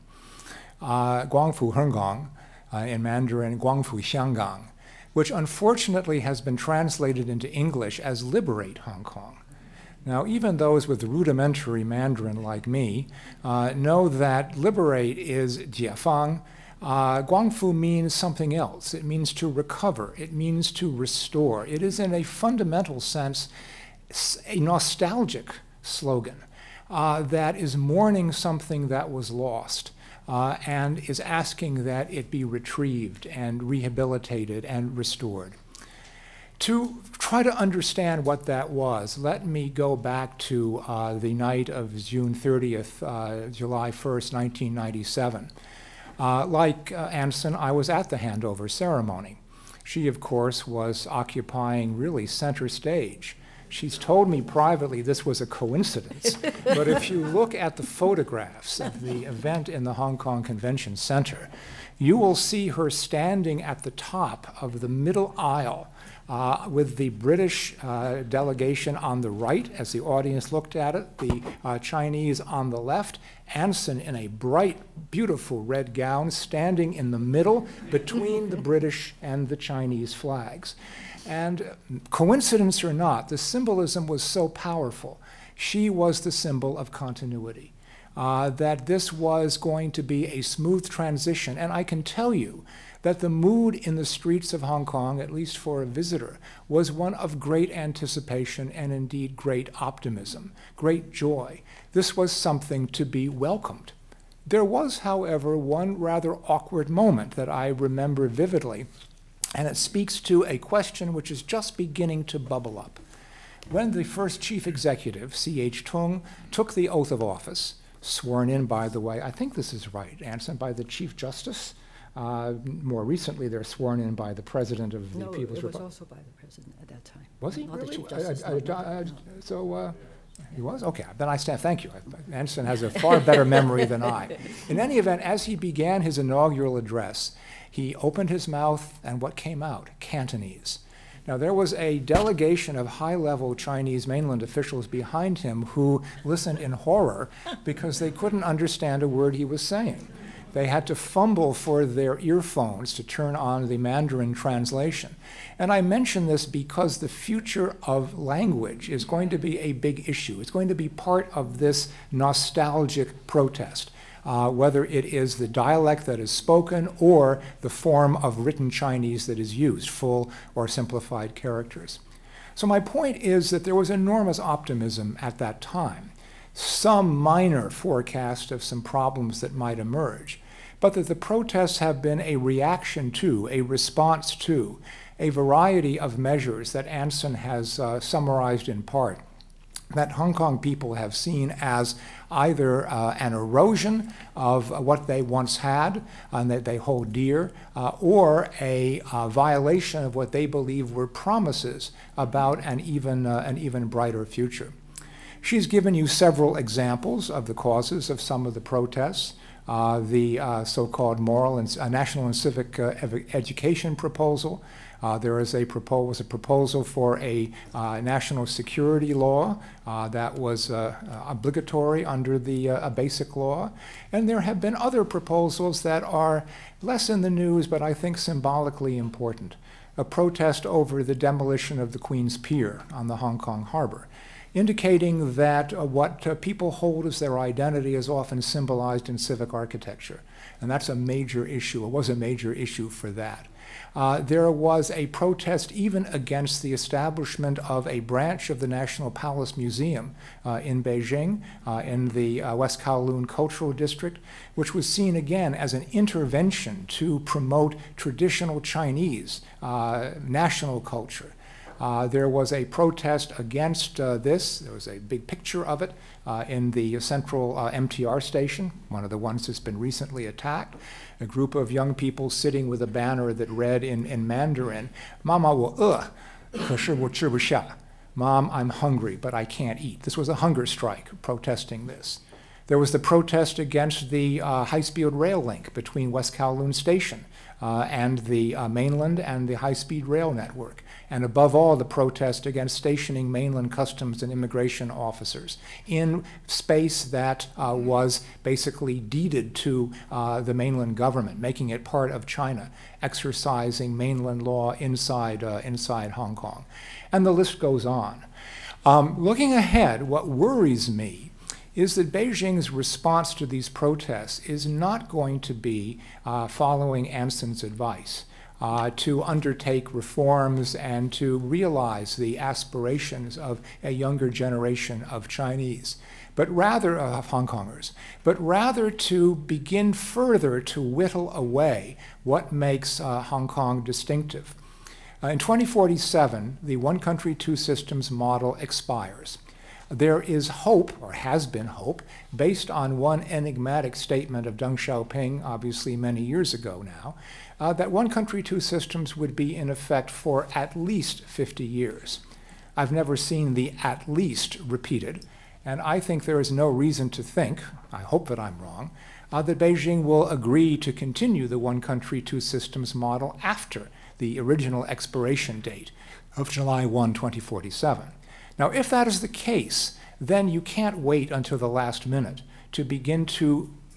uh, Guangfu Henggang, Uh, in Mandarin, Guangfu Xianggang, which unfortunately has been translated into English as Liberate Hong Kong. Now, even those with rudimentary Mandarin like me uh, know that liberate is jiafang. Uh, Guangfu means something else. It means to recover. It means to restore. It is, in a fundamental sense, a nostalgic slogan uh, that is mourning something that was lost. Uh, and is asking that it be retrieved and rehabilitated and restored. To try to understand what that was, let me go back to uh, the night of June thirtieth, uh, July first, nineteen ninety-seven. Uh, like uh, Anson, I was at the handover ceremony. She, of course, was occupying really center stage. She's told me privately this was a coincidence, but if you look at the photographs of the event in the Hong Kong Convention Center, you will see her standing at the top of the middle aisle uh, with the British uh, delegation on the right as the audience looked at it, the uh, Chinese on the left, Anson in a bright, beautiful red gown standing in the middle between the British and the Chinese flags. And coincidence or not, the symbolism was so powerful. She was the symbol of continuity, uh, that this was going to be a smooth transition. And I can tell you that the mood in the streets of Hong Kong, at least for a visitor, was one of great anticipation and indeed great optimism, great joy. This was something to be welcomed. There was, however, one rather awkward moment that I remember vividly, and it speaks to a question which is just beginning to bubble up. When the first chief executive, C H Tung, took the oath of office, sworn in, by the way, I think this is right, Anson, by the Chief Justice. Uh, more recently, they're sworn in by the President of the no, People's Republic. No, it was also by the President at that time. Was he? Not Really? the Chief Justice. I, I, no, I, no. So, uh, he was? Okay, then I stand, thank you. Anson has a far better memory than I. In any event, as he began his inaugural address, he opened his mouth, and what came out? Cantonese. Now, there was a delegation of high-level Chinese mainland officials behind him who listened in horror because they couldn't understand a word he was saying. They had to fumble for their earphones to turn on the Mandarin translation. And I mention this because the future of language is going to be a big issue. It's going to be part of this nostalgic protest. Uh, whether it is the dialect that is spoken or the form of written Chinese that is used, full or simplified characters. So my point is that there was enormous optimism at that time, some minor forecast of some problems that might emerge, but that the protests have been a reaction to, a response to, a variety of measures that Anson has uh, summarized in part, that Hong Kong people have seen as either uh, an erosion of uh, what they once had and that they hold dear, uh, or a uh, violation of what they believe were promises about an even, uh, an even brighter future. She's given you several examples of the causes of some of the protests. Uh, the uh, so-called moral and uh, national and civic uh, education proposal. Uh, there is a, propo was a proposal for a uh, national security law uh, that was uh, uh, obligatory under the uh, basic law. And there have been other proposals that are less in the news, but I think symbolically important. A protest over the demolition of the Queen's Pier on the Hong Kong harbor, indicating that uh, what uh, people hold as their identity is often symbolized in civic architecture. And that's a major issue. It was a major issue for that. Uh, there was a protest even against the establishment of a branch of the National Palace Museum uh, in Beijing, uh, in the uh, West Kowloon Cultural District, which was seen again as an intervention to promote traditional Chinese uh, national culture. Uh, there was a protest against uh, this. There was a big picture of it uh, in the central uh, M T R station, one of the ones that's been recently attacked. A group of young people sitting with a banner that read in, in Mandarin, "Mama, wo e,可是我吃不下." Mom, I'm hungry, but I can't eat. This was a hunger strike protesting this. There was the protest against the uh, high-speed rail link between West Kowloon Station uh, and the uh, mainland and the high-speed rail network. And above all, the protest against stationing mainland customs and immigration officers in space that uh, was basically deeded to uh, the mainland government, making it part of China, exercising mainland law inside, uh, inside Hong Kong. And the list goes on. Um, looking ahead, what worries me is that Beijing's response to these protests is not going to be uh, following Anson's advice. Uh, to undertake reforms and to realize the aspirations of a younger generation of Chinese, but rather uh, of Hong Kongers, but rather to begin further to whittle away what makes uh, Hong Kong distinctive. Uh, in twenty forty-seven, the one country, two systems model expires. There is hope, or has been hope, based on one enigmatic statement of Deng Xiaoping, obviously many years ago now, uh, that one country, two systems would be in effect for at least fifty years. I've never seen the at least repeated, and I think there is no reason to think, I hope that I'm wrong, uh, that Beijing will agree to continue the one country, two systems model after the original expiration date of July first, twenty forty-seven. Now, if that is the case, then you can't wait until the last minute to begin to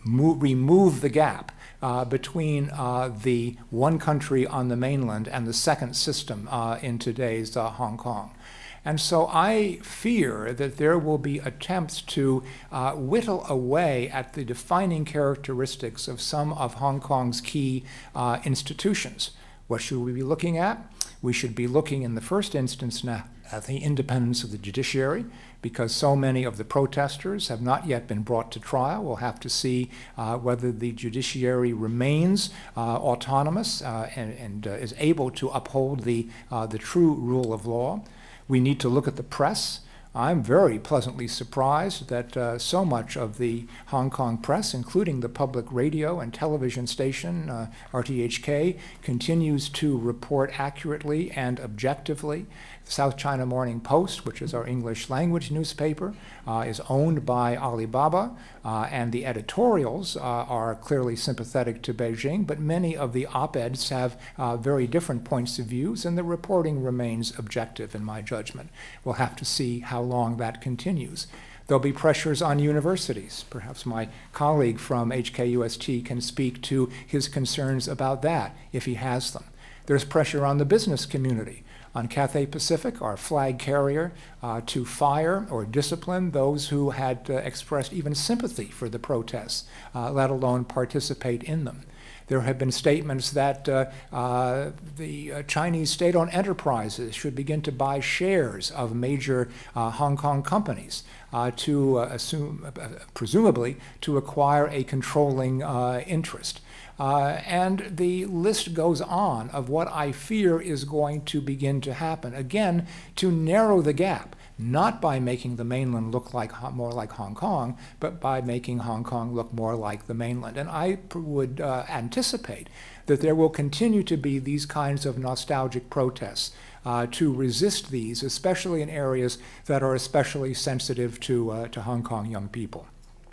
move, remove the gap uh, between uh, the one country on the mainland and the second system uh, in today's uh, Hong Kong. And so I fear that there will be attempts to uh, whittle away at the defining characteristics of some of Hong Kong's key uh, institutions. What should we be looking at? We should be looking in the first instance now at the independence of the judiciary, because so many of the protesters have not yet been brought to trial. We'll have to see uh, whether the judiciary remains uh, autonomous uh, and, and uh, is able to uphold the, uh, the true rule of law. We need to look at the press. I'm very pleasantly surprised that uh, so much of the Hong Kong press, including the public radio and television station, uh, R T H K, continues to report accurately and objectively. The South China Morning Post, which is our English language newspaper, uh, is owned by Alibaba, uh, and the editorials uh, are clearly sympathetic to Beijing, but many of the op-eds have uh, very different points of views, and the reporting remains objective in my judgment. We'll have to see how long that continues. There'll be pressures on universities. Perhaps my colleague from H K U S T can speak to his concerns about that, if he has them. There's pressure on the business community, on Cathay Pacific, our flag carrier, uh, to fire or discipline those who had uh, expressed even sympathy for the protests, uh, let alone participate in them. There have been statements that uh, uh, the uh, Chinese state-owned enterprises should begin to buy shares of major uh, Hong Kong companies uh, to uh, assume, uh, presumably, to acquire a controlling uh, interest. Uh, and the list goes on of what I fear is going to begin to happen. Again, to narrow the gap, not by making the mainland look like more like Hong Kong, but by making Hong Kong look more like the mainland. And I would uh, anticipate that there will continue to be these kinds of nostalgic protests uh, to resist these, especially in areas that are especially sensitive to, uh, to Hong Kong young people.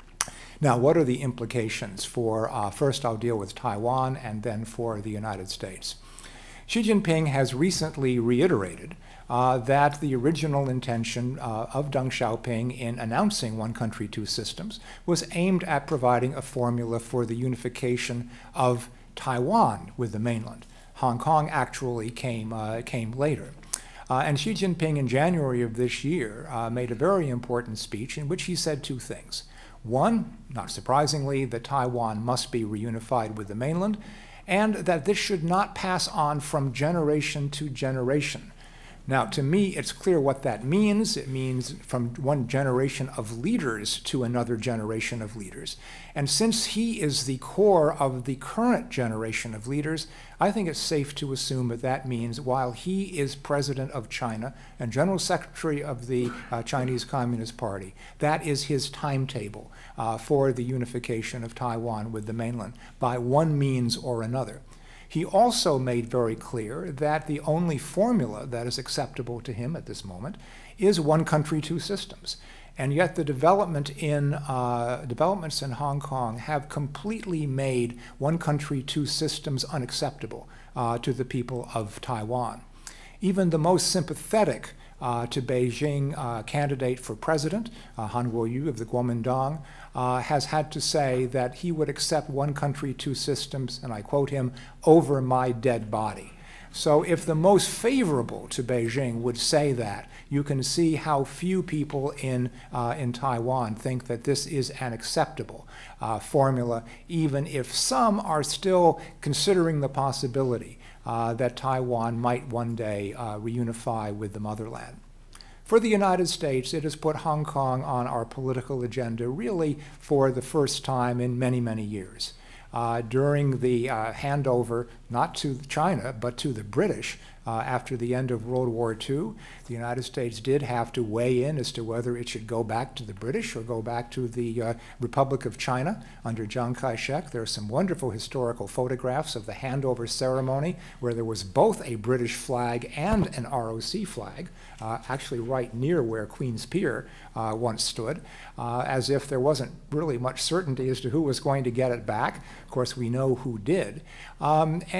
Now, what are the implications for, uh, first I'll deal with Taiwan and then for the United States. Xi Jinping has recently reiterated uh, that the original intention uh, of Deng Xiaoping in announcing one country, two systems was aimed at providing a formula for the unification of Taiwan with the mainland. Hong Kong actually came, uh, came later. Uh, and Xi Jinping in January of this year uh, made a very important speech in which he said two things. One, not surprisingly, that Taiwan must be reunified with the mainland, and that this should not pass on from generation to generation. Now, to me, it's clear what that means. It means from one generation of leaders to another generation of leaders. And since he is the core of the current generation of leaders, I think it's safe to assume that that means while he is president of China and general secretary of the uh, Chinese Communist Party, that is his timetable uh, for the unification of Taiwan with the mainland by one means or another. He also made very clear that the only formula that is acceptable to him at this moment is one country, two systems. And yet the development in, uh, developments in Hong Kong have completely made one country, two systems unacceptable uh, to the people of Taiwan. Even the most sympathetic uh, to Beijing uh, candidate for president, uh, Han Kuo-yu of the Kuomintang, Uh, has had to say that he would accept one country, two systems, and I quote him, over my dead body. So if the most favorable to Beijing would say that, you can see how few people in, uh, in Taiwan think that this is an acceptable uh, formula, even if some are still considering the possibility uh, that Taiwan might one day uh, reunify with the motherland. For the United States, it has put Hong Kong on our political agenda really for the first time in many, many years. Uh, during the uh, handover, not to China, but to the British, uh, after the end of World War Two, the United States did have to weigh in as to whether it should go back to the British or go back to the uh, Republic of China under Chiang Kai-shek. There are some wonderful historical photographs of the handover ceremony where there was both a British flag and an R O C flag, uh, actually right near where Queen's Pier uh, once stood, uh, as if there wasn't really much certainty as to who was going to get it back. Of course, we know who did. Um, and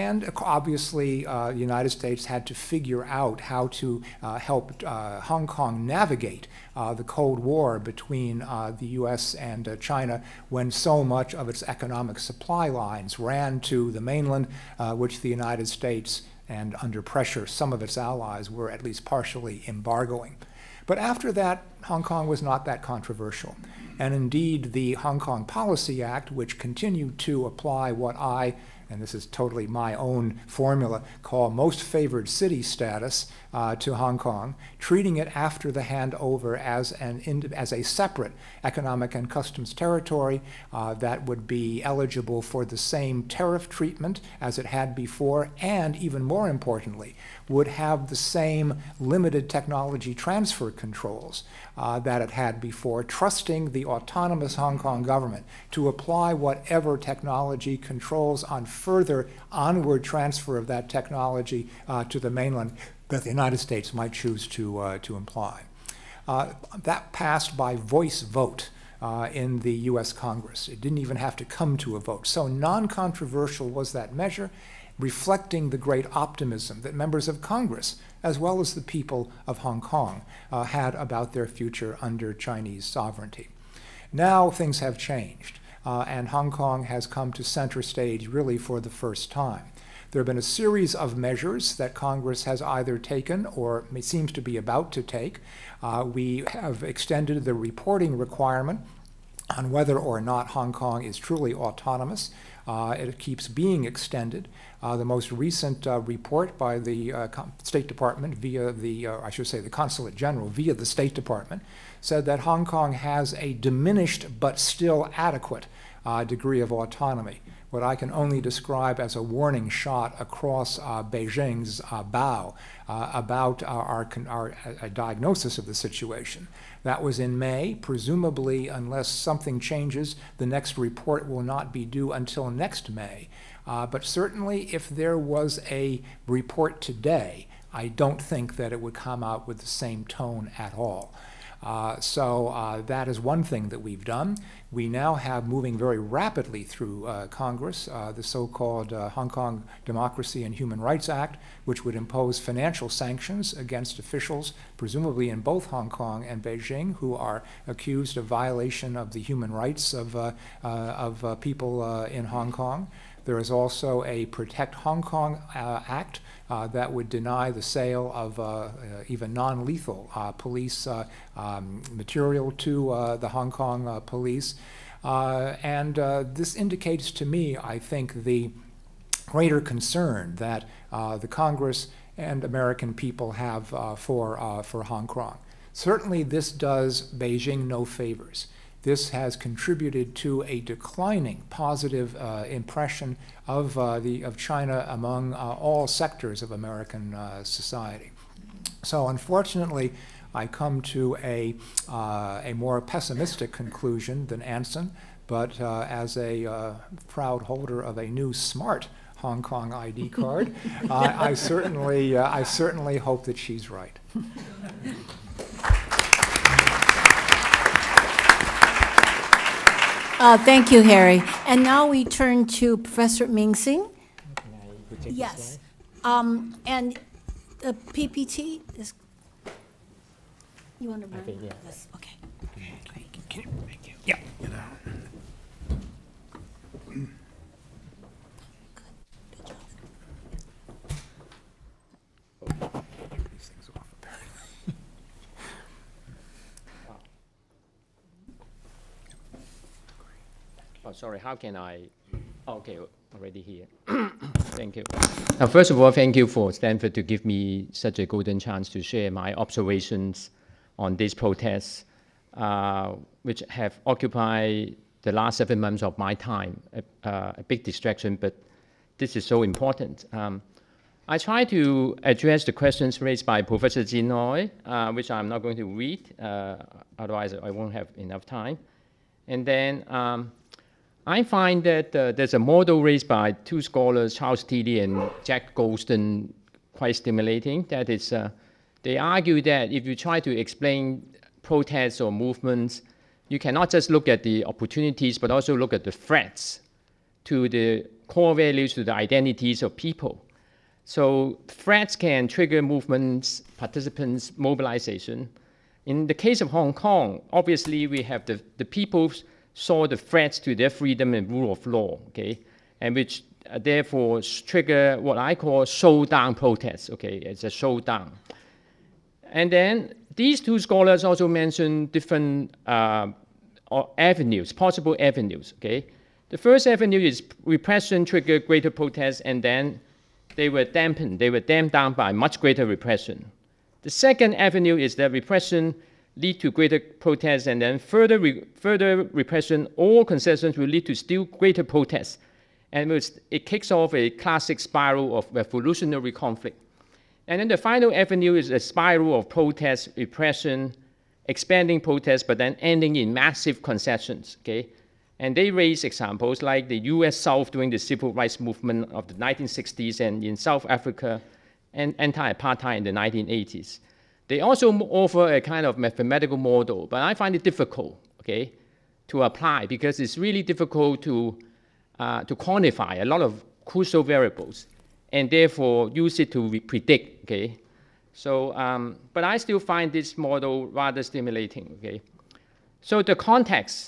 and obviously, uh, the United States had to figure out how to uh, help uh, Hong Kong navigate uh, the Cold War between uh, the U S and uh, China, when so much of its economic supply lines ran to the mainland, uh, which the United States, and under pressure, some of its allies were at least partially embargoing. But after that, Hong Kong was not that controversial. And indeed, the Hong Kong Policy Act, which continued to apply what I, and this is totally my own formula, call most favored city status uh, to Hong Kong, treating it after the handover as, an, as a separate economic and customs territory uh, that would be eligible for the same tariff treatment as it had before, and even more importantly, would have the same limited technology transfer controls uh, that it had before, trusting the autonomous Hong Kong government to apply whatever technology controls on further onward transfer of that technology uh, to the mainland that the United States might choose to, uh, to imply. Uh, that passed by voice vote uh, in the U S Congress. It didn't even have to come to a vote. So non-controversial was that measure, reflecting the great optimism that members of Congress, as well as the people of Hong Kong, uh, had about their future under Chinese sovereignty. Now things have changed, uh, and Hong Kong has come to center stage really for the first time. There have been a series of measures that Congress has either taken or seems to be about to take. Uh, we have extended the reporting requirement on whether or not Hong Kong is truly autonomous. Uh, it keeps being extended. Uh, the most recent uh, report by the uh, State Department via the, uh, I should say the Consulate General via the State Department, said that Hong Kong has a diminished but still adequate uh, degree of autonomy, what I can only describe as a warning shot across uh, Beijing's uh, bow uh, about our, our, our uh, diagnosis of the situation. That was in May. Presumably, unless something changes, the next report will not be due until next May. Uh, but certainly, if there was a report today, I don't think that it would come out with the same tone at all. Uh, so uh, that is one thing that we've done. We now have, moving very rapidly through uh, Congress, uh, the so-called uh, Hong Kong Democracy and Human Rights Act, which would impose financial sanctions against officials, presumably in both Hong Kong and Beijing, who are accused of violation of the human rights of, uh, uh, of uh, people uh, in Hong Kong. There is also a Protect Hong Kong uh, Act uh, that would deny the sale of uh, uh, even non-lethal uh, police uh, um, material to uh, the Hong Kong uh, police. Uh, and uh, this indicates to me, I think, the greater concern that uh, the Congress and American people have uh, for, uh, for Hong Kong. Certainly this does Beijing no favors. This has contributed to a declining positive uh, impression of, uh, the, of China among uh, all sectors of American uh, society. So unfortunately, I come to a, uh, a more pessimistic conclusion than Anson, but uh, as a uh, proud holder of a new smart Hong Kong I D card, uh, I, certainly, uh, I certainly hope that she's right. Uh, thank you, Harry. And now we turn to Professor Ming. Yes. Um, and the P P T is. You want to run? think, yeah. Yes. Okay. Great. Thank you. Yeah. You know. Good job. These things off apparently. Oh, sorry, how can I? Oh, okay, already here. Thank you. Now, first of all, thank you for Stanford to give me such a golden chance to share my observations on these protests, uh, which have occupied the last seven months of my time, a, uh, a big distraction, but this is so important. Um, I try to address the questions raised by Professor Jin-Oi, uh, which I'm not going to read, uh, otherwise I won't have enough time. And then um, I find that uh, there's a model raised by two scholars, Charles Tilly and Jack Goldstein, quite stimulating. That is, uh, they argue that if you try to explain protests or movements, you cannot just look at the opportunities, but also look at the threats to the core values, to the identities of people. So threats can trigger movements, participants, mobilization. In the case of Hong Kong, obviously we have the, the people saw the threats to their freedom and rule of law, okay, and which uh, therefore trigger what I call showdown protests, okay, it's a showdown. And then these two scholars also mention different uh, avenues, possible avenues, okay. The first avenue is repression triggered greater protests, and then they were dampened, they were damped down by much greater repression. The second avenue is that repression lead to greater protests, and then further, re further repression or concessions will lead to still greater protests. And it kicks off a classic spiral of revolutionary conflict. And then the final avenue is a spiral of protest, repression, expanding protests, but then ending in massive concessions, okay? And they raise examples like the U S South during the civil rights movement of the nineteen sixties, and in South Africa, and anti-apartheid in the nineteen eighties. They also offer a kind of mathematical model, but I find it difficult, okay, to apply, because it's really difficult to, uh, to quantify a lot of crucial variables, and therefore use it to predict, okay? So, um, but I still find this model rather stimulating, okay? So the context.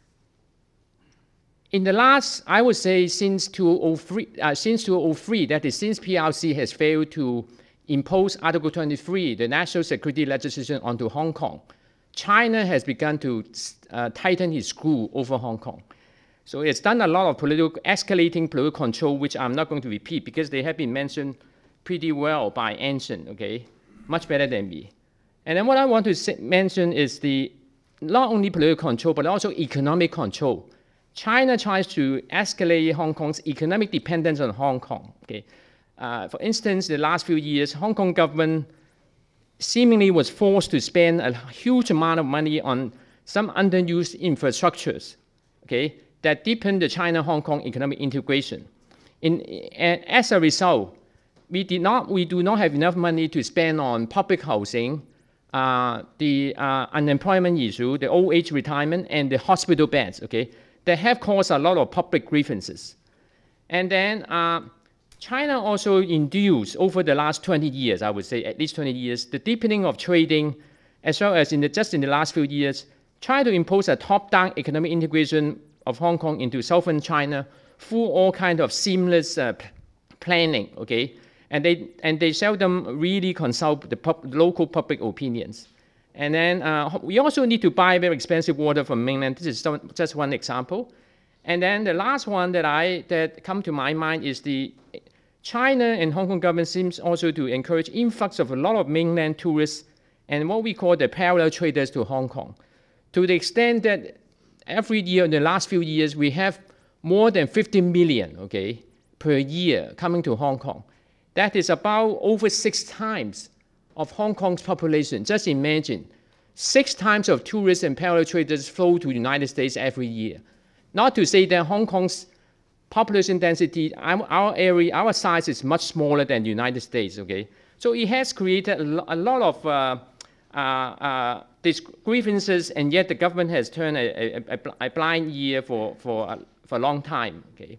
In the last, I would say, since two thousand three, uh, since two thousand three, that is, since P R C has failed to impose Article twenty-three, the national security legislation, onto Hong Kong, China has begun to uh, tighten its screw over Hong Kong. So it's done a lot of political, escalating political control, which I'm not going to repeat because they have been mentioned pretty well by Anson, okay, much better than me. And then what I want to say, mention is the not only political control, but also economic control. China tries to escalate Hong Kong's economic dependence on Hong Kong. Okay? Uh, for instance, the last few years, Hong Kong government seemingly was forced to spend a huge amount of money on some underused infrastructures, okay, that deepen the China-Hong Kong economic integration. In, and as a result, we, did not, we do not have enough money to spend on public housing, uh, the uh, unemployment issue, the old age retirement, and the hospital beds, okay? That have caused a lot of public grievances. And then uh, China also induced, over the last twenty years, I would say at least twenty years, the deepening of trading, as well as in the, just in the last few years, try to impose a top-down economic integration of Hong Kong into southern China through all kinds of seamless uh, planning, okay? And they, and they seldom really consult the pub, local public opinions. And then uh, we also need to buy very expensive water from mainland. This is some, just one example. And then the last one that I that come to my mind is the China and Hong Kong government seems also to encourage influx of a lot of mainland tourists and what we call the parallel traders to Hong Kong, to the extent that every year in the last few years we have more than fifty million, okay, per year coming to Hong Kong. That is about over six times of Hong Kong's population. Just imagine, six times of tourists and parallel traders flow to the United States every year. Not to say that Hong Kong's population density, our area, our size is much smaller than the United States, okay? So it has created a lot of uh, uh, uh, these grievances, and yet the government has turned a, a, a blind ear for, for, a, for a long time, okay?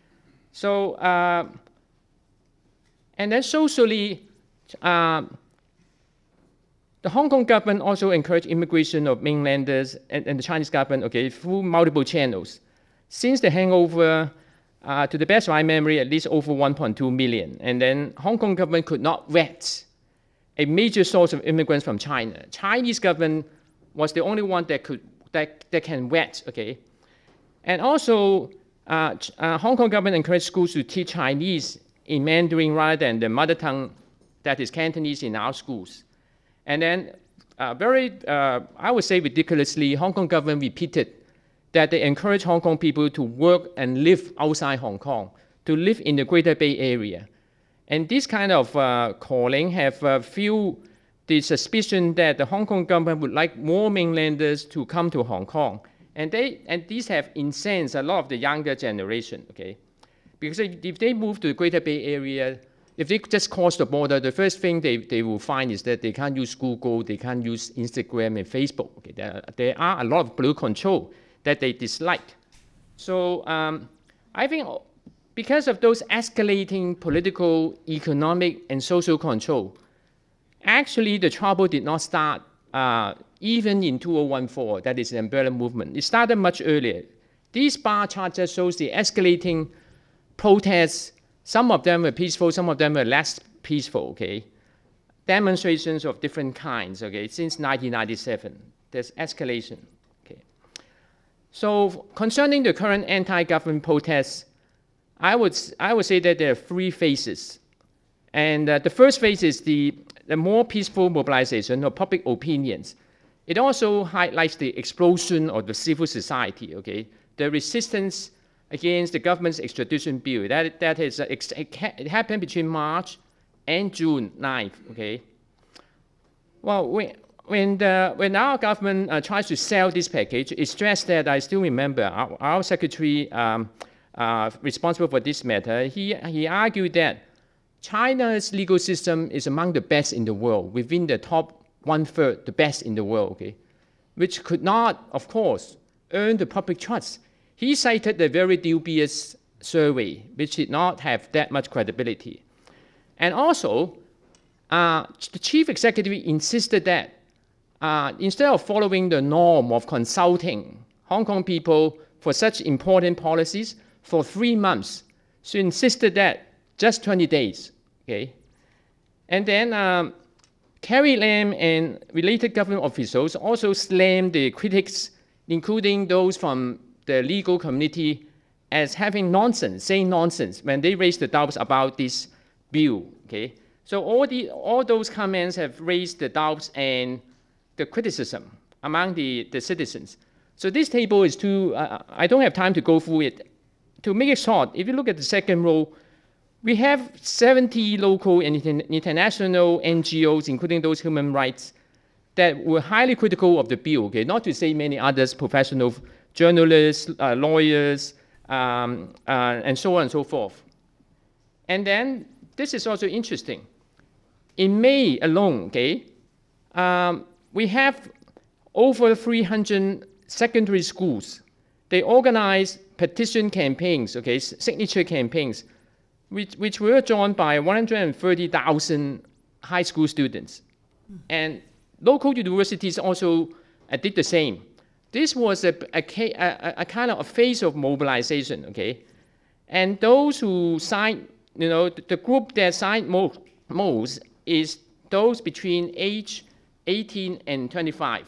So, uh, and then socially, uh, the Hong Kong government also encouraged immigration of mainlanders and, and the Chinese government, okay, through multiple channels. Since the hangover, uh, to the best of my memory, at least over one point two million. And then Hong Kong government could not vet a major source of immigrants from China. Chinese government was the only one that could that, that can vet, okay. And also, uh, uh, Hong Kong government encouraged schools to teach Chinese in Mandarin rather than the mother tongue that is Cantonese in our schools. And then, uh, very, uh, I would say ridiculously, Hong Kong government repeated that they encourage Hong Kong people to work and live outside Hong Kong, to live in the Greater Bay Area. And this kind of uh, calling have uh, fueled the suspicion that the Hong Kong government would like more mainlanders to come to Hong Kong. And, they, and these have incensed a lot of the younger generation, okay? Because if they move to the Greater Bay Area, if they just cross the border, the first thing they, they will find is that they can't use Google, they can't use Instagram and Facebook. Okay? There, there are a lot of political control that they dislike. So um, I think because of those escalating political, economic, and social control, actually the trouble did not start uh, even in two thousand fourteen, that is the umbrella movement. It started much earlier. These bar charts just shows the escalating protests. Some of them were peaceful, some of them were less peaceful, okay? Demonstrations of different kinds, okay, since nineteen ninety-seven. There's escalation, okay? So concerning the current anti-government protests, I would, I would say that there are three phases. And uh, the first phase is the, the more peaceful mobilization of public opinions. It also highlights the explosion of the civil society, okay? The resistance against the government's extradition bill. That, that is, uh, it happened between March and June ninth, okay? Well, when, when, the, when our government uh, tries to sell this package, it stressed that, I still remember, our, our secretary um, uh, responsible for this matter, he, he argued that China's legal system is among the best in the world, within the top one-third, the best in the world, okay? Which could not, of course, earn the public trust. He cited a very dubious survey, which did not have that much credibility. And also, uh, the chief executive insisted that uh, instead of following the norm of consulting Hong Kong people for such important policies for three months, she insisted that just twenty days, okay? And then um, Carrie Lam and related government officials also slammed the critics, including those from the legal community, as having nonsense, saying nonsense when they raised the doubts about this bill, okay? So all, the, all those comments have raised the doubts and the criticism among the, the citizens. So this table is too, uh, I don't have time to go through it. To make it short, if you look at the second row, we have seventy local and international N G Os, including those human rights, that were highly critical of the bill, okay? Not to say many others, professional journalists, uh, lawyers, um, uh, and so on and so forth. And then, this is also interesting. In May alone, okay, um, we have over three hundred secondary schools. They organized petition campaigns, okay, signature campaigns, which, which were joined by one hundred thirty thousand high school students. And local universities also uh, did the same. This was a, a, a, a kind of a phase of mobilization, okay? And those who signed, you know, the, the group that signed most, most is those between age eighteen and twenty-five.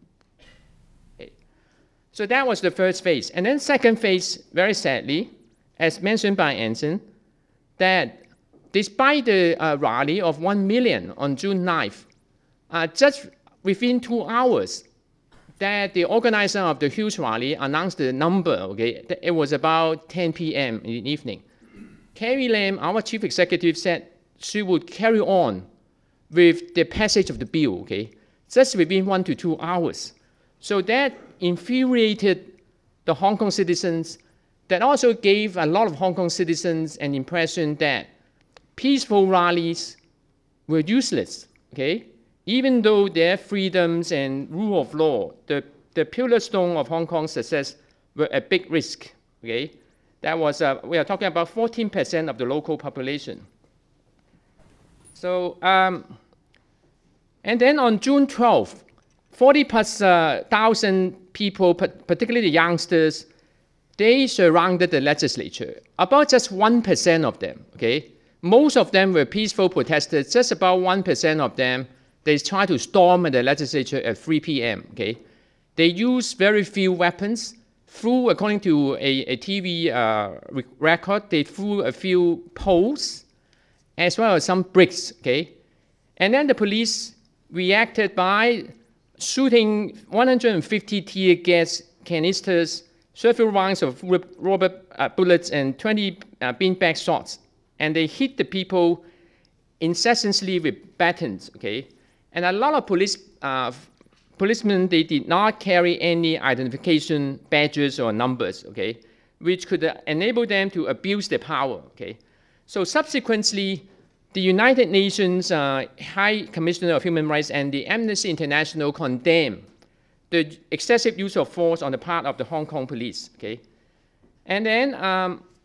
Okay. So that was the first phase. And then second phase, very sadly, as mentioned by Anson, that despite the uh, rally of one million on June ninth, uh, just within two hours, that the organizer of the huge rally announced the number, okay? It was about ten p m in the evening. Carrie Lam, our chief executive, said she would carry on with the passage of the bill, okay? Just within one to two hours. So that infuriated the Hong Kong citizens. That also gave a lot of Hong Kong citizens an impression that peaceful rallies were useless, okay? Even though their freedoms and rule of law, the, the pillar stone of Hong Kong's success, were a big risk, okay? That was, uh, we are talking about fourteen percent of the local population. So, um, and then on June twelfth, forty plus uh, thousand people, particularly the youngsters, they surrounded the legislature. About just one percent of them, okay? Most of them were peaceful protesters, just about one percent of them, they tried to storm the legislature at three p m, okay? They used very few weapons. Threw, according to a, a T V uh, record, they threw a few poles, as well as some bricks, okay? And then the police reacted by shooting one hundred fifty tear gas canisters, several rounds of rubber uh, bullets, and twenty uh, beanbag shots. And they hit the people incessantly with battens, okay? And a lot of police, uh, policemen, they did not carry any identification badges or numbers, okay? Which could uh, enable them to abuse their power, okay? So subsequently, the United Nations uh, High Commissioner of Human Rights and the Amnesty International condemned the excessive use of force on the part of the Hong Kong police, okay? And then um,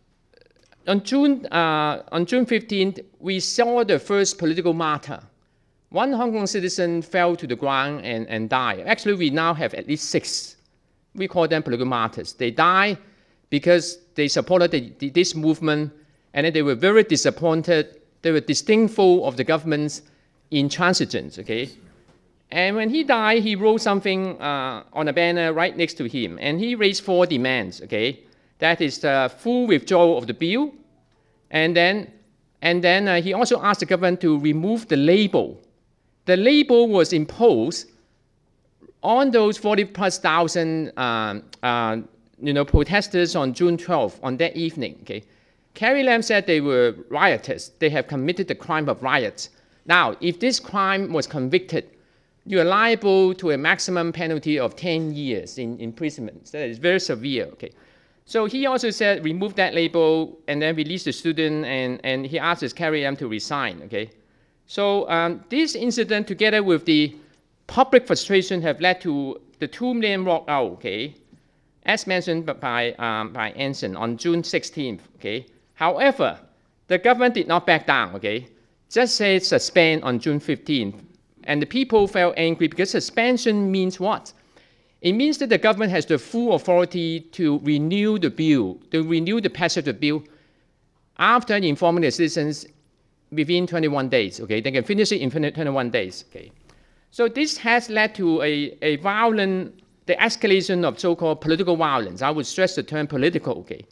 on June uh, on June fifteenth, we saw the first political martyr. One Hong Kong citizen fell to the ground and, and died. Actually, we now have at least six. We call them political martyrs. They died because they supported the, the, this movement, and then they were very disappointed. They were disdainful of the government's intransigence, okay? And when he died, he wrote something uh, on a banner right next to him, and he raised four demands, okay? That is the full withdrawal of the bill, and then, and then uh, he also asked the government to remove the label. The label was imposed on those forty plus thousand um, uh, you know, protesters on June twelfth, on that evening, okay? Carrie Lam said they were rioters. They have committed the crime of riots. Now, if this crime was convicted, you are liable to a maximum penalty of ten years in imprisonment. That is very severe, okay? So he also said, remove that label and then release the student, and, and he asked his Carrie Lam to resign, okay? So um, this incident, together with the public frustration, have led to the two million walkout, okay? As mentioned by, um, by Anson on June sixteenth, okay? However, the government did not back down, okay? Just said suspend on June fifteenth. And the people felt angry because suspension means what? It means that the government has the full authority to renew the bill, to renew the passage of the bill after informing the citizens within twenty-one days, okay? They can finish it in twenty-one days, okay? So this has led to a, a violent, the escalation of so-called political violence. I would stress the term political, okay?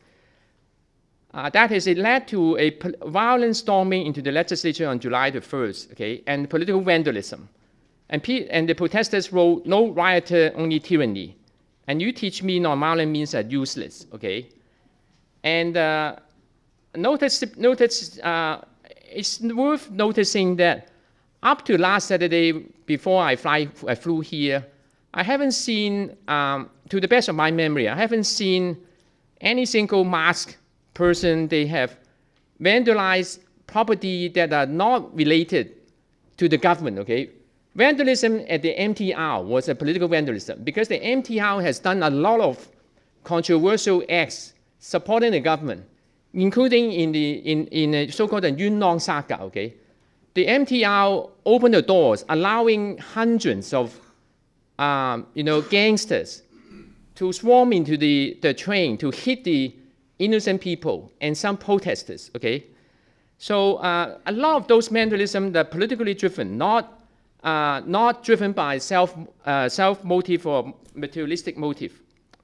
Uh, that is, it led to a violent storming into the legislature on July the first, okay, and political vandalism. And, and the protesters wrote, no rioter, only tyranny. And you teach me non-violent means are useless, okay? And uh, notice, notice uh, it's worth noticing that up to last Saturday, before I, fly, I flew here, I haven't seen, um, to the best of my memory, I haven't seen any single mask person. They have vandalized property that are not related to the government, okay? Vandalism at the M T R was a political vandalism because the M T R has done a lot of controversial acts supporting the government, including in the in, in a so-called Yuen Long saga, okay? The M T R opened the doors, allowing hundreds of um, you know, gangsters to swarm into the, the train to hit the innocent people and some protesters, okay? So uh, a lot of those vandalism are politically driven, not, uh, not driven by self, uh, self-motive or materialistic motive.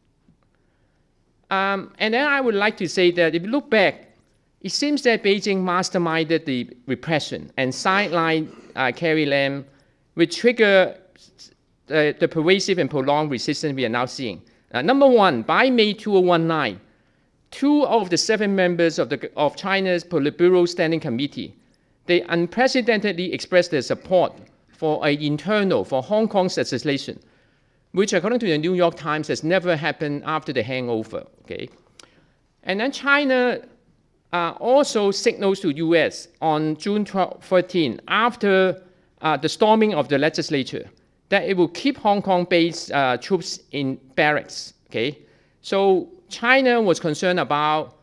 Um, and then I would like to say that if you look back, it seems that Beijing masterminded the repression and sidelined uh, Carrie Lam, which triggered the, the pervasive and prolonged resistance we are now seeing. Uh, number one, by May two thousand nineteen, two of the seven members of, the, of China's Politburo Standing Committee, they unprecedentedly expressed their support for an internal, for Hong Kong's legislation, which according to the New York Times has never happened after the hangover, okay? And then China uh, also signals to U S on June thirteenth, after uh, the storming of the legislature, that it will keep Hong Kong-based uh, troops in barracks, okay? So China was concerned about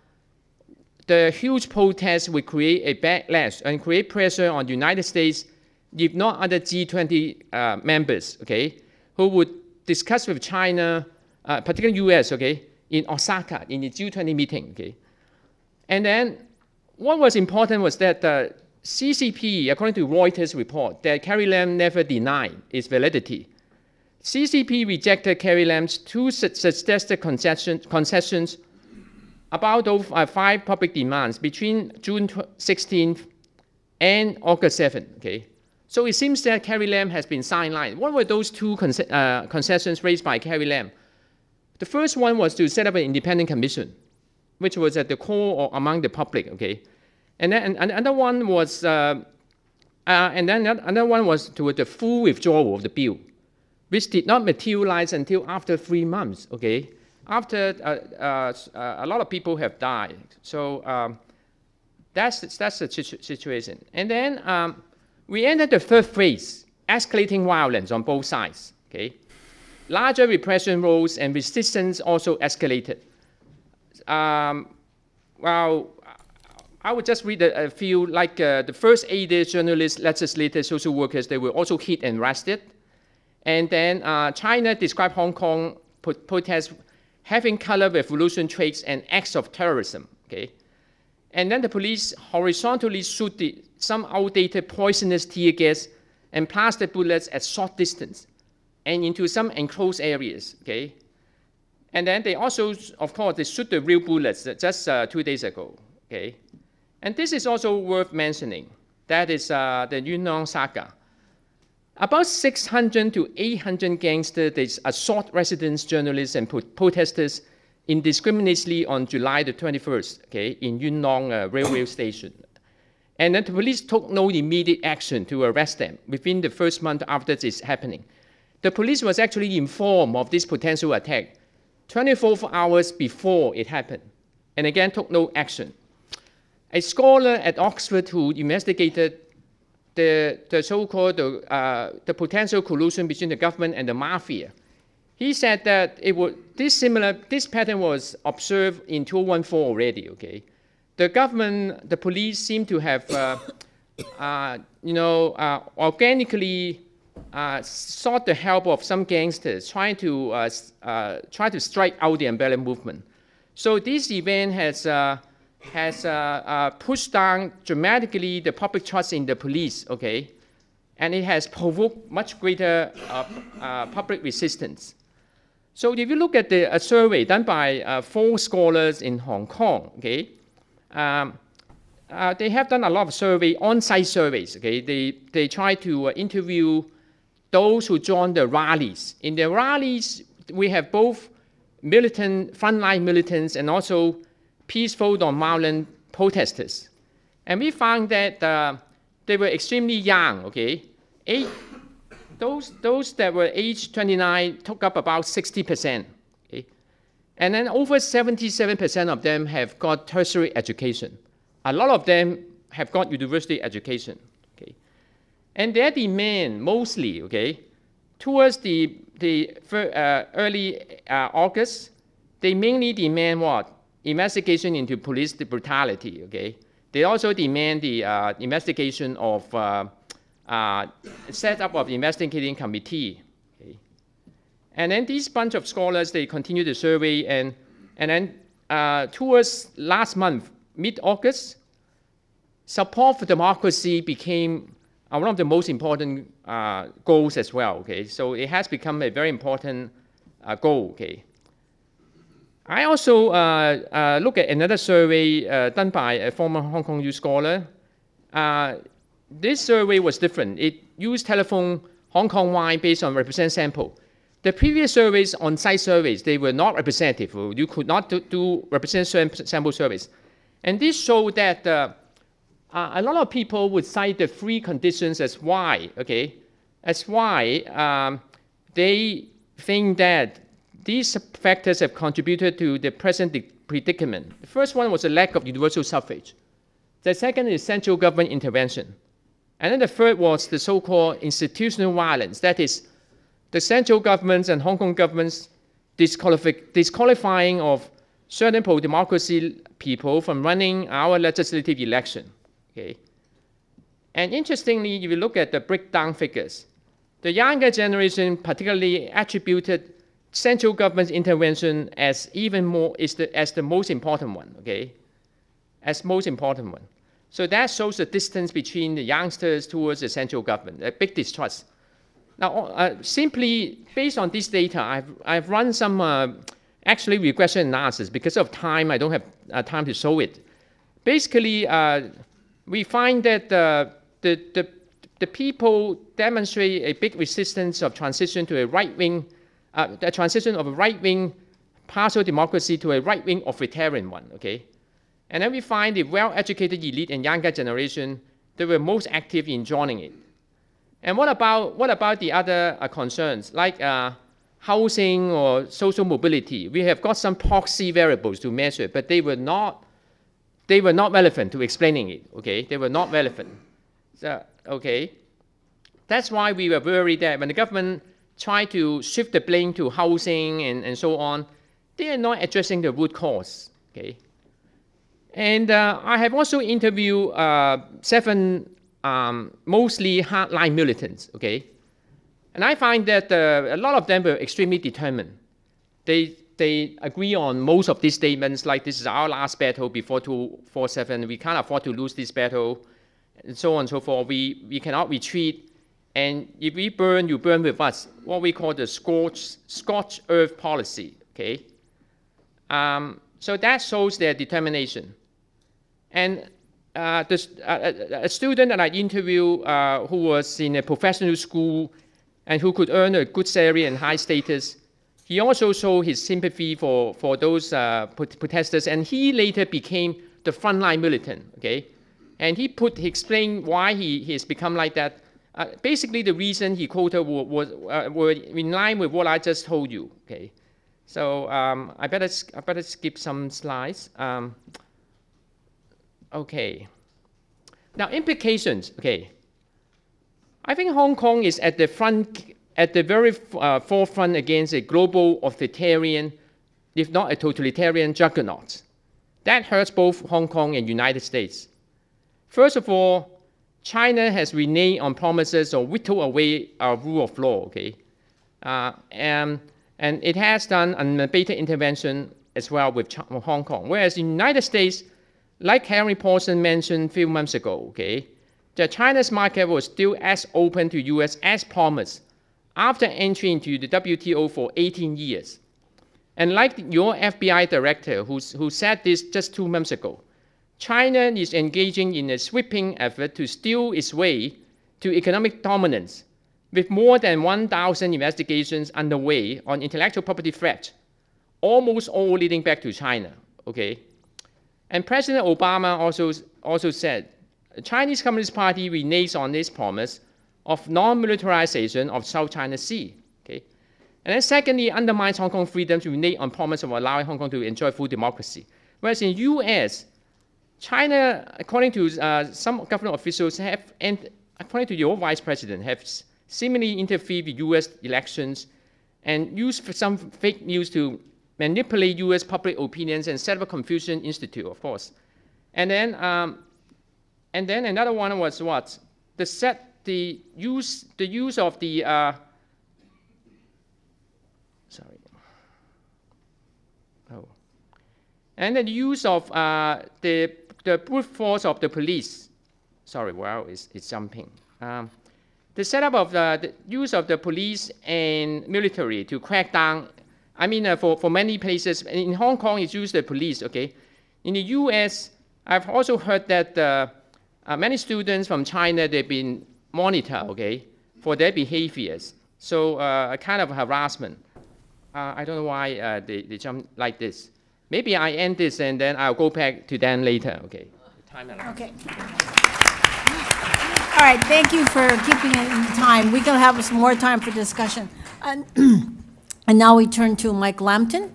the huge protests would create a backlash and create pressure on the United States, if not other G twenty uh, members, okay, who would discuss with China, uh, particularly U S, okay, in Osaka, in the G twenty meeting, okay. And then what was important was that the C C P, according to Reuters report, that Carrie Lam never denied its validity. C C P rejected Carrie Lam's two suggested concessions, concessions about those uh, five public demands between June sixteenth and August seventh, okay? So it seems that Carrie Lam has been sidelined. What were those two con uh, concessions raised by Carrie Lam? The first one was to set up an independent commission, which was at the core or among the public, okay? And then and another one was, uh, uh, and then another one was to the full withdrawal of the bill, which did not materialize until after three months, okay? After uh, uh, a lot of people have died. So um, that's, that's the situ situation. And then um, we entered the third phase, escalating violence on both sides, okay? Larger repression rose and resistance also escalated. Um, well, I would just read a, a few, like uh, the first eight days, journalists, legislators, social workers, they were also hit and arrested. And then uh, China described Hong Kong protests having color revolution traits and acts of terrorism, okay? And then the police horizontally shoot the, some outdated poisonous tear gas and plastic bullets at short distance and into some enclosed areas, okay? And then they also, of course, they shoot the real bullets just uh, two days ago, okay? And this is also worth mentioning. That is uh, the Yunnan saga. About six hundred to eight hundred gangsters, they assault residents, journalists, and protesters indiscriminately on July the twenty-first, okay, in Yunnan uh, railway station. And then the police took no immediate action to arrest them within the first month after this happening. The police was actually informed of this potential attack twenty-four hours before it happened, and again took no action. A scholar at Oxford who investigated the, the so-called uh, the potential collusion between the government and the mafia, he said that it would, this similar this pattern was observed in two thousand fourteen already. Okay, the government, the police seem to have, uh, uh, you know, uh, organically uh, sought the help of some gangsters trying to uh, uh, try to strike out the umbrella movement. So this event has. Uh, has uh, uh, pushed down dramatically the public trust in the police, okay? And it has provoked much greater uh, uh, public resistance. So if you look at the a survey done by uh, four scholars in Hong Kong, okay? Um, uh, they have done a lot of survey, on-site surveys, okay? They, they try to uh, interview those who joined the rallies. In the rallies, we have both militant, frontline militants and also peaceful nonviolent protesters. And we found that uh, they were extremely young, okay? Eight, those, those that were aged twenty-nine took up about sixty percent, okay? And then over seventy-seven percent of them have got tertiary education. A lot of them have got university education, okay? And their demand mostly, okay, towards the, the uh, early uh, August, they mainly demand what? Investigation into police brutality, okay? They also demand the uh, investigation of uh, uh, setup of the investigating committee, okay? And then these bunch of scholars, they continue the survey, and, and then uh, towards last month, mid-August, support for democracy became uh, one of the most important uh, goals as well, okay? So it has become a very important uh, goal, okay? I also uh, uh, look at another survey uh, done by a former Hong Kong youth scholar. Uh, this survey was different. It used telephone Hong Kong-wide based on representative sample. The previous surveys, on-site surveys, they were not representative. You could not do, do representative sample surveys. And this showed that uh, uh, a lot of people would cite the three conditions as why, okay, as why um, they think that these factors have contributed to the present predicament. The first one was a lack of universal suffrage. The second is central government intervention. And then the third was the so-called institutional violence. That is, the central governments and Hong Kong governments disqualify disqualifying of certain pro-democracy people from running our legislative election. Okay? And interestingly, if you look at the breakdown figures, the younger generation particularly attributed central government's intervention as even more, is the, as the most important one, okay? As most important one. So that shows the distance between the youngsters towards the central government, a big distrust. Now, uh, simply based on this data, I've, I've run some uh, actually regression analysis. Because of time, I don't have uh, time to show it. Basically, uh, we find that uh, the, the, the people demonstrate a big resistance of transition to a right-wing Uh, the transition of a right-wing partial democracy to a right-wing authoritarian one, okay? And then we find the well-educated elite and younger generation, they were most active in joining it. And what about, what about the other uh, concerns, like uh, housing or social mobility? We have got some proxy variables to measure, but they were not, they were not relevant to explaining it, okay? They were not relevant. So, okay? That's why we were worried that when the government try to shift the blame to housing and, and so on, they are not addressing the root cause, okay? And uh, I have also interviewed uh, seven um, mostly hardline militants, okay? And I find that uh, a lot of them were extremely determined. They, they agree on most of these statements, like this is our last battle before two forty-seven, we can't afford to lose this battle, and so on and so forth. We, we cannot retreat. And if we burn, you burn with us, what we call the scorch, scorch earth policy, okay? Um, so that shows their determination. And uh, this, uh, a student that I interviewed uh, who was in a professional school and who could earn a good salary and high status, he also showed his sympathy for, for those uh, protesters, and he later became the frontline militant, okay? And he put, he explained why he, he has become like that. Uh, basically, the reason he quoted was, was uh, were in line with what I just told you. Okay, so um, I better I better skip some slides. Um, okay, now implications. Okay, I think Hong Kong is at the front, at the very uh, forefront against a global authoritarian, if not a totalitarian juggernaut. That hurts both Hong Kong and United States. First of all, China has reneged on promises or whittled away our rule of law, okay? Uh, and, and it has done unabated intervention as well with Hong Kong. Whereas in the United States, like Henry Paulson mentioned a few months ago, okay, that China's market was still as open to U S as promised after entry into the W T O for eighteen years. And like your F B I director who's, who said this just two months ago, China is engaging in a sweeping effort to steal its way to economic dominance, with more than one thousand investigations underway on intellectual property threat, almost all leading back to China, okay? And President Obama also, also said, the Chinese Communist Party reneges on this promise of non-militarization of South China Sea, okay? And then secondly, undermines Hong Kong freedom to renege on promise of allowing Hong Kong to enjoy full democracy. Whereas in the U S, China, according to uh, some government officials, have, and according to your vice president, have seemingly interfered with U S elections and used some fake news to manipulate U S public opinions and set up a Confucian Institute, of course. And then, um, and then another one was what? The set, the use, the use of the, uh, sorry. Oh. And then the use of uh, the the brute force of the police. Sorry, well, it's, it's jumping. Um, the setup of the, the use of the police and military to crack down. I mean, uh, for, for many places, in Hong Kong, it's used the police, okay? In the U S, I've also heard that uh, uh, many students from China, they've been monitored, okay, for their behaviors. So uh, a kind of harassment. Uh, I don't know why uh, they, they jump like this. Maybe I end this and then I'll go back to them later, okay? Time allows. Okay. All right, thank you for keeping it in time. We can have some more time for discussion. And, and now we turn to Mike Lampton.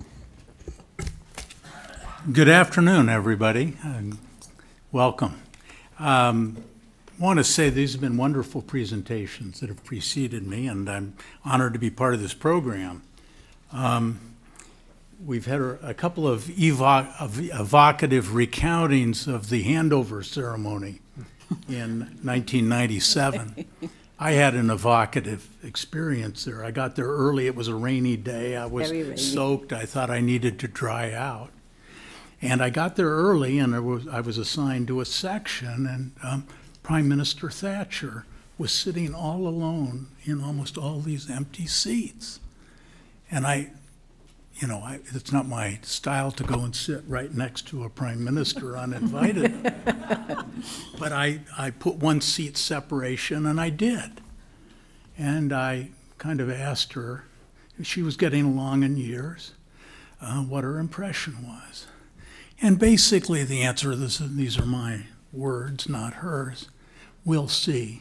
Good afternoon, everybody. Uh, welcome. Um, I want to say these have been wonderful presentations that have preceded me, and I'm honored to be part of this program. Um, We've had a couple of, evo of evocative recountings of the handover ceremony in nineteen ninety-seven. I had an evocative experience there. I got there early. It was a rainy day. I was soaked. I thought I needed to dry out. And I got there early, and I was, I was assigned to a section, and um, Prime Minister Thatcher was sitting all alone in almost all these empty seats. And I, you know, I, it's not my style to go and sit right next to a prime minister uninvited. But I, I put one seat separation, and I did. And I kind of asked her, she was getting along in years, uh, what her impression was. And basically the answer, this, these are my words, not hers, we'll see.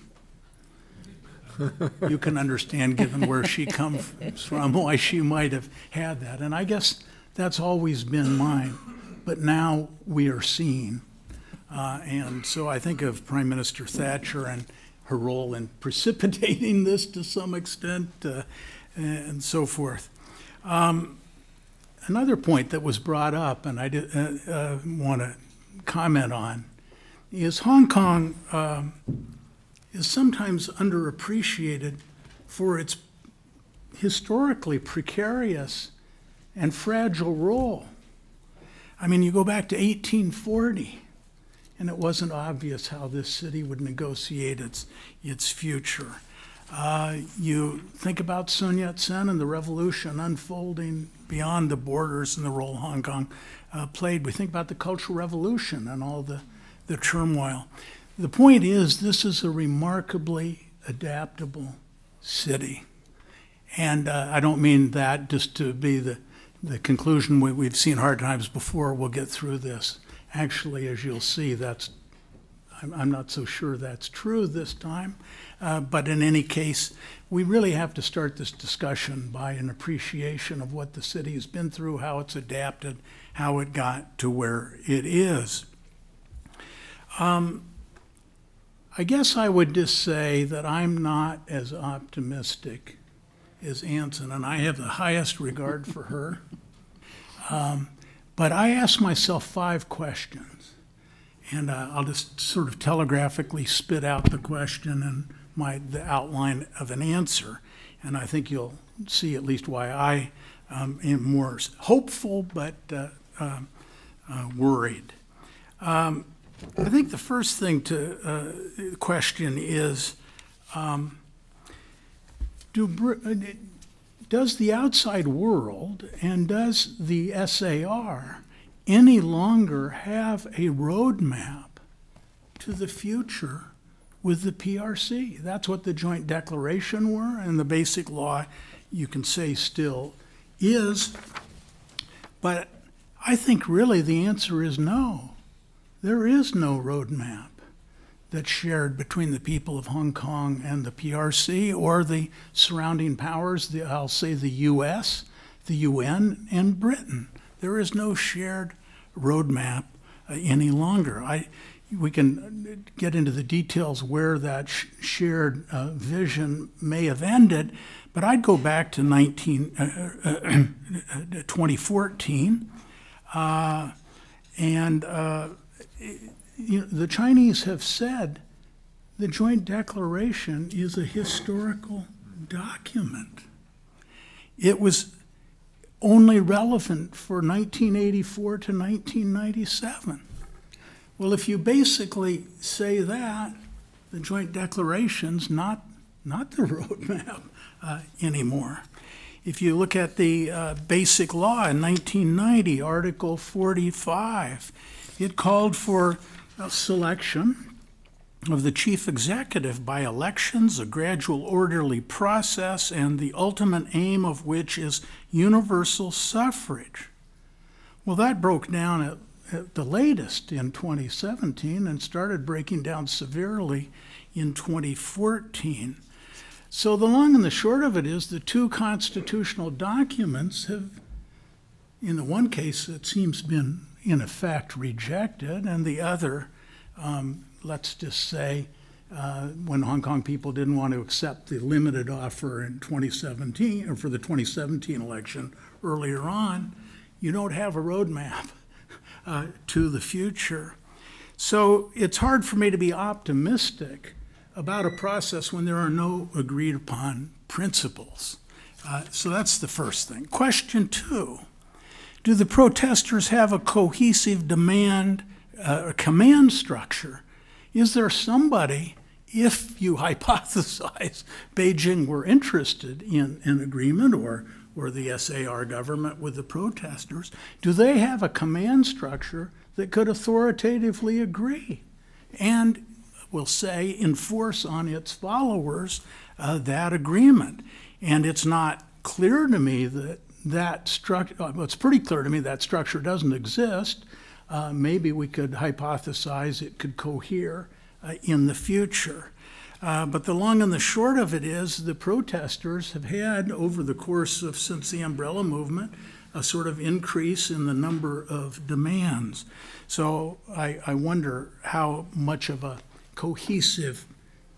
You can understand, given where she comes from, why she might have had that. And I guess that's always been mine. But now we are seeing. Uh, and so I think of Prime Minister Thatcher and her role in precipitating this to some extent, uh, and so forth. Um, another point that was brought up, and I did, uh, uh, want to comment on is Hong Kong um, is sometimes underappreciated for its historically precarious and fragile role. I mean, you go back to eighteen forty, and it wasn't obvious how this city would negotiate its, its future. Uh, you think about Sun Yat-sen and the revolution unfolding beyond the borders and the role Hong Kong uh, played. We think about the Cultural Revolution and all the, the turmoil. The point is, this is a remarkably adaptable city. And uh, I don't mean that just to be the, the conclusion. We, we've seen hard times before, we'll get through this. Actually, as you'll see, that's I'm, I'm not so sure that's true this time. Uh, but in any case, we really have to start this discussion by an appreciation of what the city has been through, how it's adapted, how it got to where it is. Um, I guess I would just say that I'm not as optimistic as Anson, and I have the highest regard for her. Um, but I asked myself five questions, and uh, I'll just sort of telegraphically spit out the question and my the outline of an answer, and I think you'll see at least why I um, am more hopeful but uh, uh, uh, worried. Um, I think the first thing to uh, question is, um, do, does the outside world and does the S A R any longer have a roadmap to the future with the P R C? That's what the Joint Declaration were, and the Basic Law, you can say, still is. But I think really the answer is no. There is no roadmap that's shared between the people of Hong Kong and the P R C or the surrounding powers, the, I'll say the U S, the U N, and Britain. There is no shared roadmap uh, any longer. I, we can get into the details where that sh shared uh, vision may have ended, but I'd go back to nineteen, uh, uh, twenty fourteen, uh, and uh, you know, the Chinese have said the Joint Declaration is a historical document. It was only relevant for nineteen eighty-four to nineteen ninety-seven. Well, if you basically say that, the Joint Declaration's not, not the roadmap uh, anymore. If you look at the uh, Basic Law in nineteen ninety, Article forty-five, it called for a selection of the chief executive by elections, a gradual orderly process, and the ultimate aim of which is universal suffrage. Well, that broke down at, at the latest in twenty seventeen and started breaking down severely in twenty fourteen. So the long and the short of it is the two constitutional documents have, in the one case, it seems been in effect rejected, and the other, um, let's just say, uh, when Hong Kong people didn't want to accept the limited offer in twenty seventeen, or for the twenty seventeen election earlier on, you don't have a roadmap uh, to the future. So it's hard for me to be optimistic about a process when there are no agreed upon principles. Uh, so that's the first thing. Question two. Do the protesters have a cohesive demand, uh, command structure? Is there somebody, if you hypothesize Beijing were interested in an agreement, or, or the S A R government with the protesters, do they have a command structure that could authoritatively agree and, we'll say, enforce on its followers uh, that agreement? And it's not clear to me that that structure, well, it's pretty clear to me that structure doesn't exist. Uh, maybe we could hypothesize it could cohere uh, in the future. Uh, but the long and the short of it is the protesters have had, over the course of since the umbrella movement, a sort of increase in the number of demands. So I, I wonder how much of a cohesive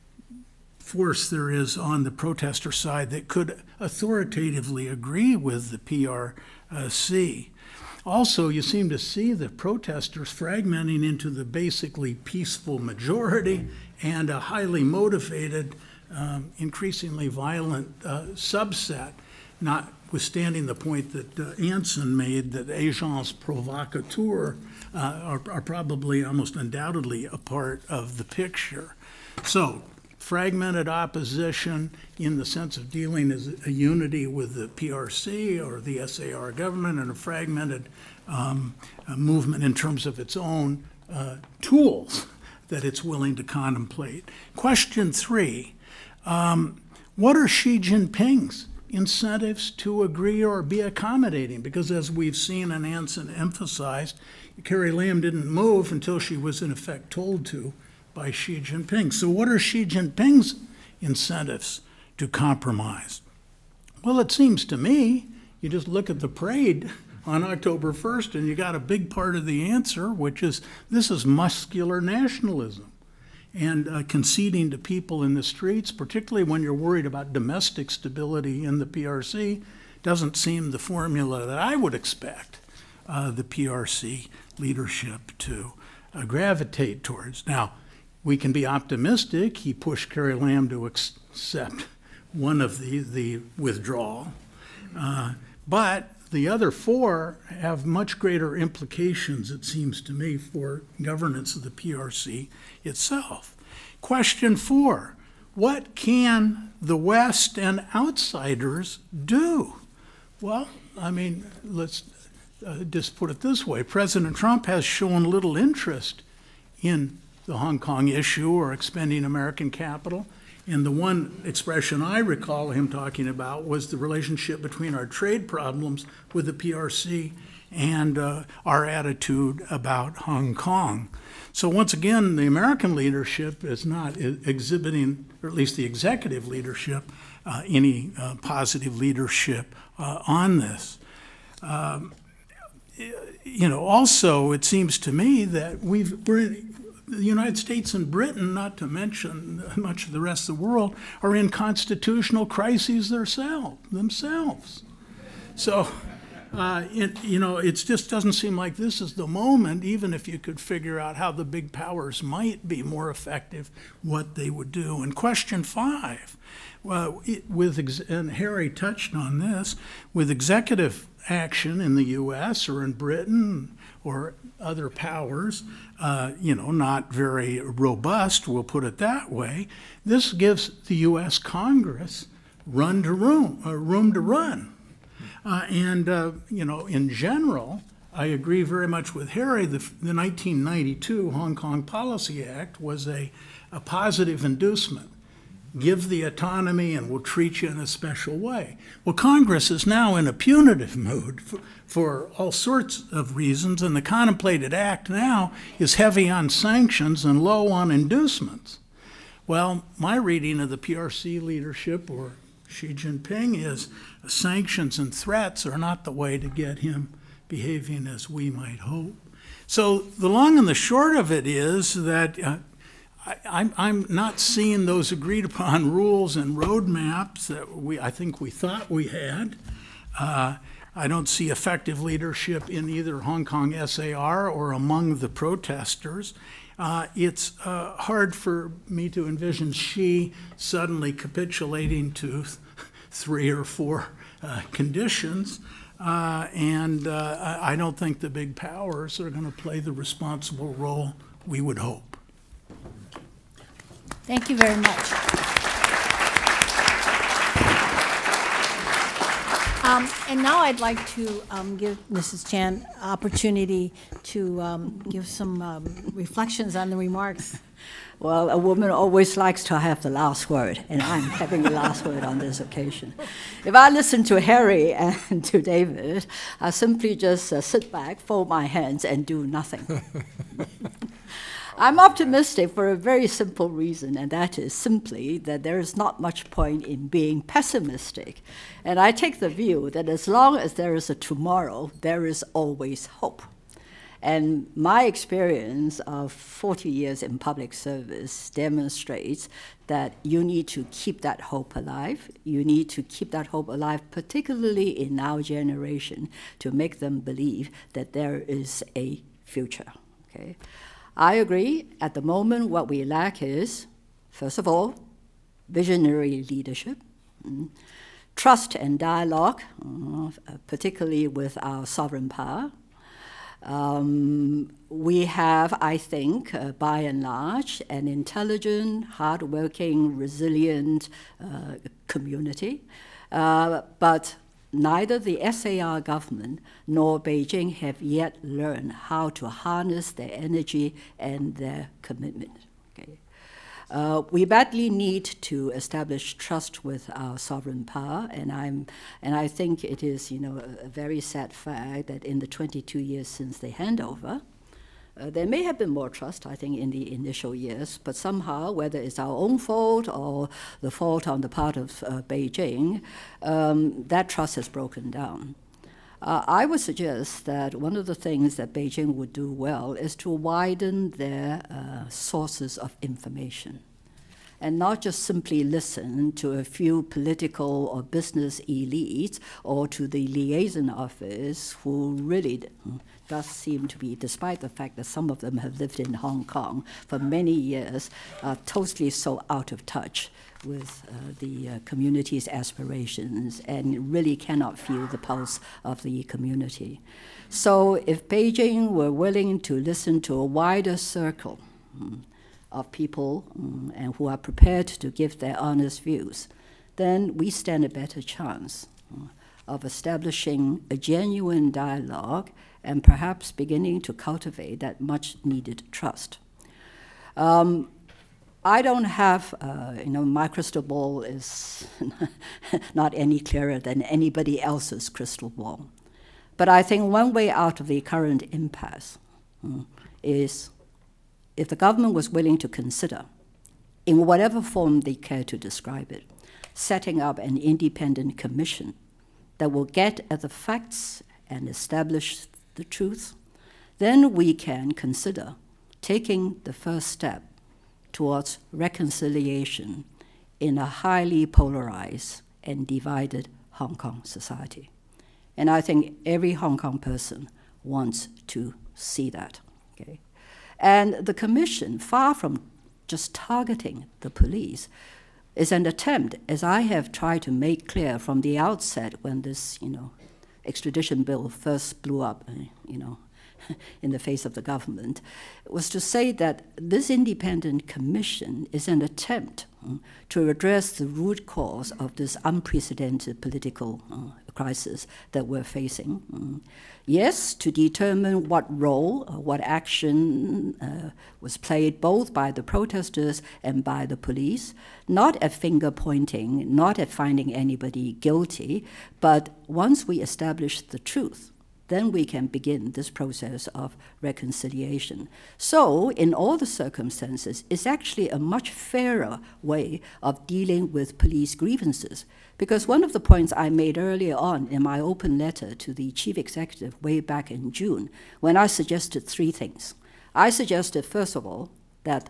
force there is on the protester side that could authoritatively agree with the P R C. Also, you seem to see the protesters fragmenting into the basically peaceful majority and a highly motivated, um, increasingly violent uh, subset, notwithstanding the point that uh, Anson made that agents provocateurs uh, are, are probably almost undoubtedly a part of the picture. So, fragmented opposition in the sense of dealing as a unity with the P R C or the S A R government, and a fragmented um, a movement in terms of its own uh, tools that it's willing to contemplate. Question three, um, what are Xi Jinping's incentives to agree or be accommodating? Because as we've seen and Anson emphasized, Carrie Lam didn't move until she was in effect told to by Xi Jinping. So what are Xi Jinping's incentives to compromise? Well, it seems to me, you just look at the parade on October first and you got a big part of the answer, which is this is muscular nationalism and uh, conceding to people in the streets, particularly when you're worried about domestic stability in the P R C, doesn't seem the formula that I would expect uh, the P R C leadership to uh, gravitate towards. Now, we can be optimistic. He pushed Carrie Lam to accept one of the, the withdrawal. Uh, but the other four have much greater implications, it seems to me, for governance of the P R C itself. Question four, what can the West and outsiders do? Well, I mean, let's uh, just put it this way. President Trump has shown little interest in the Hong Kong issue or expending American capital. And the one expression I recall him talking about was the relationship between our trade problems with the P R C and uh, our attitude about Hong Kong. So once again, the American leadership is not exhibiting, or at least the executive leadership, uh, any uh, positive leadership uh, on this. Um, you know, also, it seems to me that we've, we're in, the United States and Britain, not to mention much of the rest of the world, are in constitutional crises themselves. themselves. So, uh, it, you know, it just doesn't seem like this is the moment, even if you could figure out how the big powers might be more effective, what they would do. And question five, well, it, with ex and Harry touched on this, with executive action in the U S or in Britain or other powers, uh, you know, not very robust, we'll put it that way, this gives the U S Congress run to room, uh, room to run. Uh, and, uh, you know, in general, I agree very much with Harry. The, the nineteen ninety-two Hong Kong Policy Act was a, a positive inducement. Give the autonomy and we'll treat you in a special way. Well, Congress is now in a punitive mood for, for all sorts of reasons, and the contemplated act now is heavy on sanctions and low on inducements. Well, my reading of the P R C leadership or Xi Jinping is sanctions and threats are not the way to get him behaving as we might hope. So the long and the short of it is that uh, I, I'm, I'm not seeing those agreed upon rules and roadmaps that we, I think we thought we had. Uh, I don't see effective leadership in either Hong Kong S A R or among the protesters. Uh, it's uh, hard for me to envision Xi suddenly capitulating to th three or four uh, conditions. Uh, and uh, I don't think the big powers are going to play the responsible role we would hope. Thank you very much. Um, and now I'd like to um, give Missus Chan opportunity to um, give some um, reflections on the remarks. Well, a woman always likes to have the last word, and I'm having the last word on this occasion. If I listen to Harry and to David, I simply just uh, sit back, fold my hands, and do nothing. I'm optimistic for a very simple reason, and that is simply that there is not much point in being pessimistic. And I take the view that as long as there is a tomorrow, there is always hope. And my experience of forty years in public service demonstrates that you need to keep that hope alive. You need to keep that hope alive, particularly in our generation, to make them believe that there is a future. Okay? I agree. At the moment, what we lack is, first of all, visionary leadership, mm, trust and dialogue, uh, particularly with our sovereign power. Um, we have, I think, uh, by and large, an intelligent, hardworking, resilient uh, community. Uh, but neither the S A R government nor Beijing have yet learned how to harness their energy and their commitment. Okay? Uh, we badly need to establish trust with our sovereign power, and I'm, and I think it is, you know, a, a very sad fact that in the twenty-two years since the handover, uh, there may have been more trust, I think, in the initial years, but somehow, whether it's our own fault or the fault on the part of uh, Beijing, um, that trust has broken down. Uh, I would suggest that one of the things that Beijing would do well is to widen their uh, sources of information and not just simply listen to a few political or business elites or to the liaison office who really does seem to be, despite the fact that some of them have lived in Hong Kong for many years, are totally so out of touch with uh, the uh, community's aspirations and really cannot feel the pulse of the community. So if Beijing were willing to listen to a wider circle mm, of people mm, and who are prepared to give their honest views, then we stand a better chance mm, of establishing a genuine dialogue and perhaps beginning to cultivate that much needed trust. Um, I don't have, uh, you know, my crystal ball is not any clearer than anybody else's crystal ball. But I think one way out of the current impasse mm, is if the government was willing to consider, in whatever form they care to describe it, setting up an independent commission that will get at the facts and establish the truth, then we can consider taking the first step towards reconciliation in a highly polarized and divided Hong Kong society. And I think every Hong Kong person wants to see that. Okay? And the commission, far from just targeting the police, is an attempt, as I have tried to make clear from the outset when this, you know, extradition bill first blew up, you know, in the face of the government, was to say that this independent commission is an attempt um, to address the root cause of this unprecedented political uh, crisis that we're facing. Um, yes, to determine what role, uh, what action uh, was played both by the protesters and by the police, not at finger pointing, not at finding anybody guilty, but once we establish the truth, then we can begin this process of reconciliation. So, in all the circumstances, it's actually a much fairer way of dealing with police grievances. Because one of the points I made earlier on in my open letter to the chief executive way back in June, when I suggested three things. I suggested, first of all, that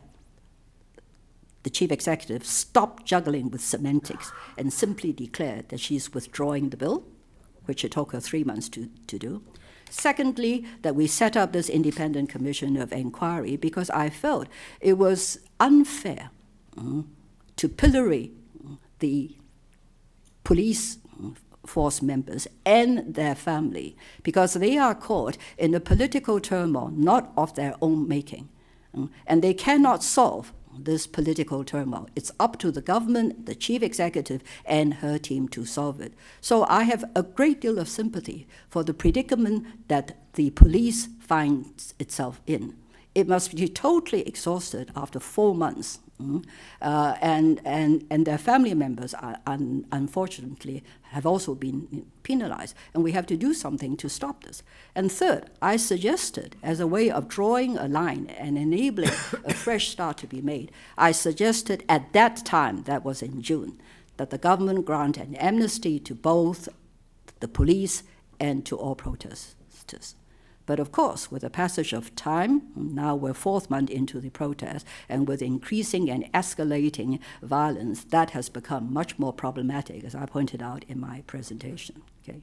the chief executive stop juggling with semantics and simply declare that she's withdrawing the bill, which it took her three months to, to do. Secondly, that we set up this independent commission of inquiry because I felt it was unfair mm, to pillory the police force members and their family because they are caught in a political turmoil not of their own making. Mm, and they cannot solve this political turmoil. It's up to the government, the chief executive, and her team to solve it. So I have a great deal of sympathy for the predicament that the police finds itself in. It must be totally exhausted after four months. Mm, uh, and, and, and their family members, are un unfortunately, have also been penalized. And we have to do something to stop this. And third, I suggested, as a way of drawing a line and enabling a fresh start to be made, I suggested at that time, that was in June, that the government grant an amnesty to both the police and to all protesters. But of course, with the passage of time, now we're fourth month into the protest, and with increasing and escalating violence, that has become much more problematic, as I pointed out in my presentation. Okay.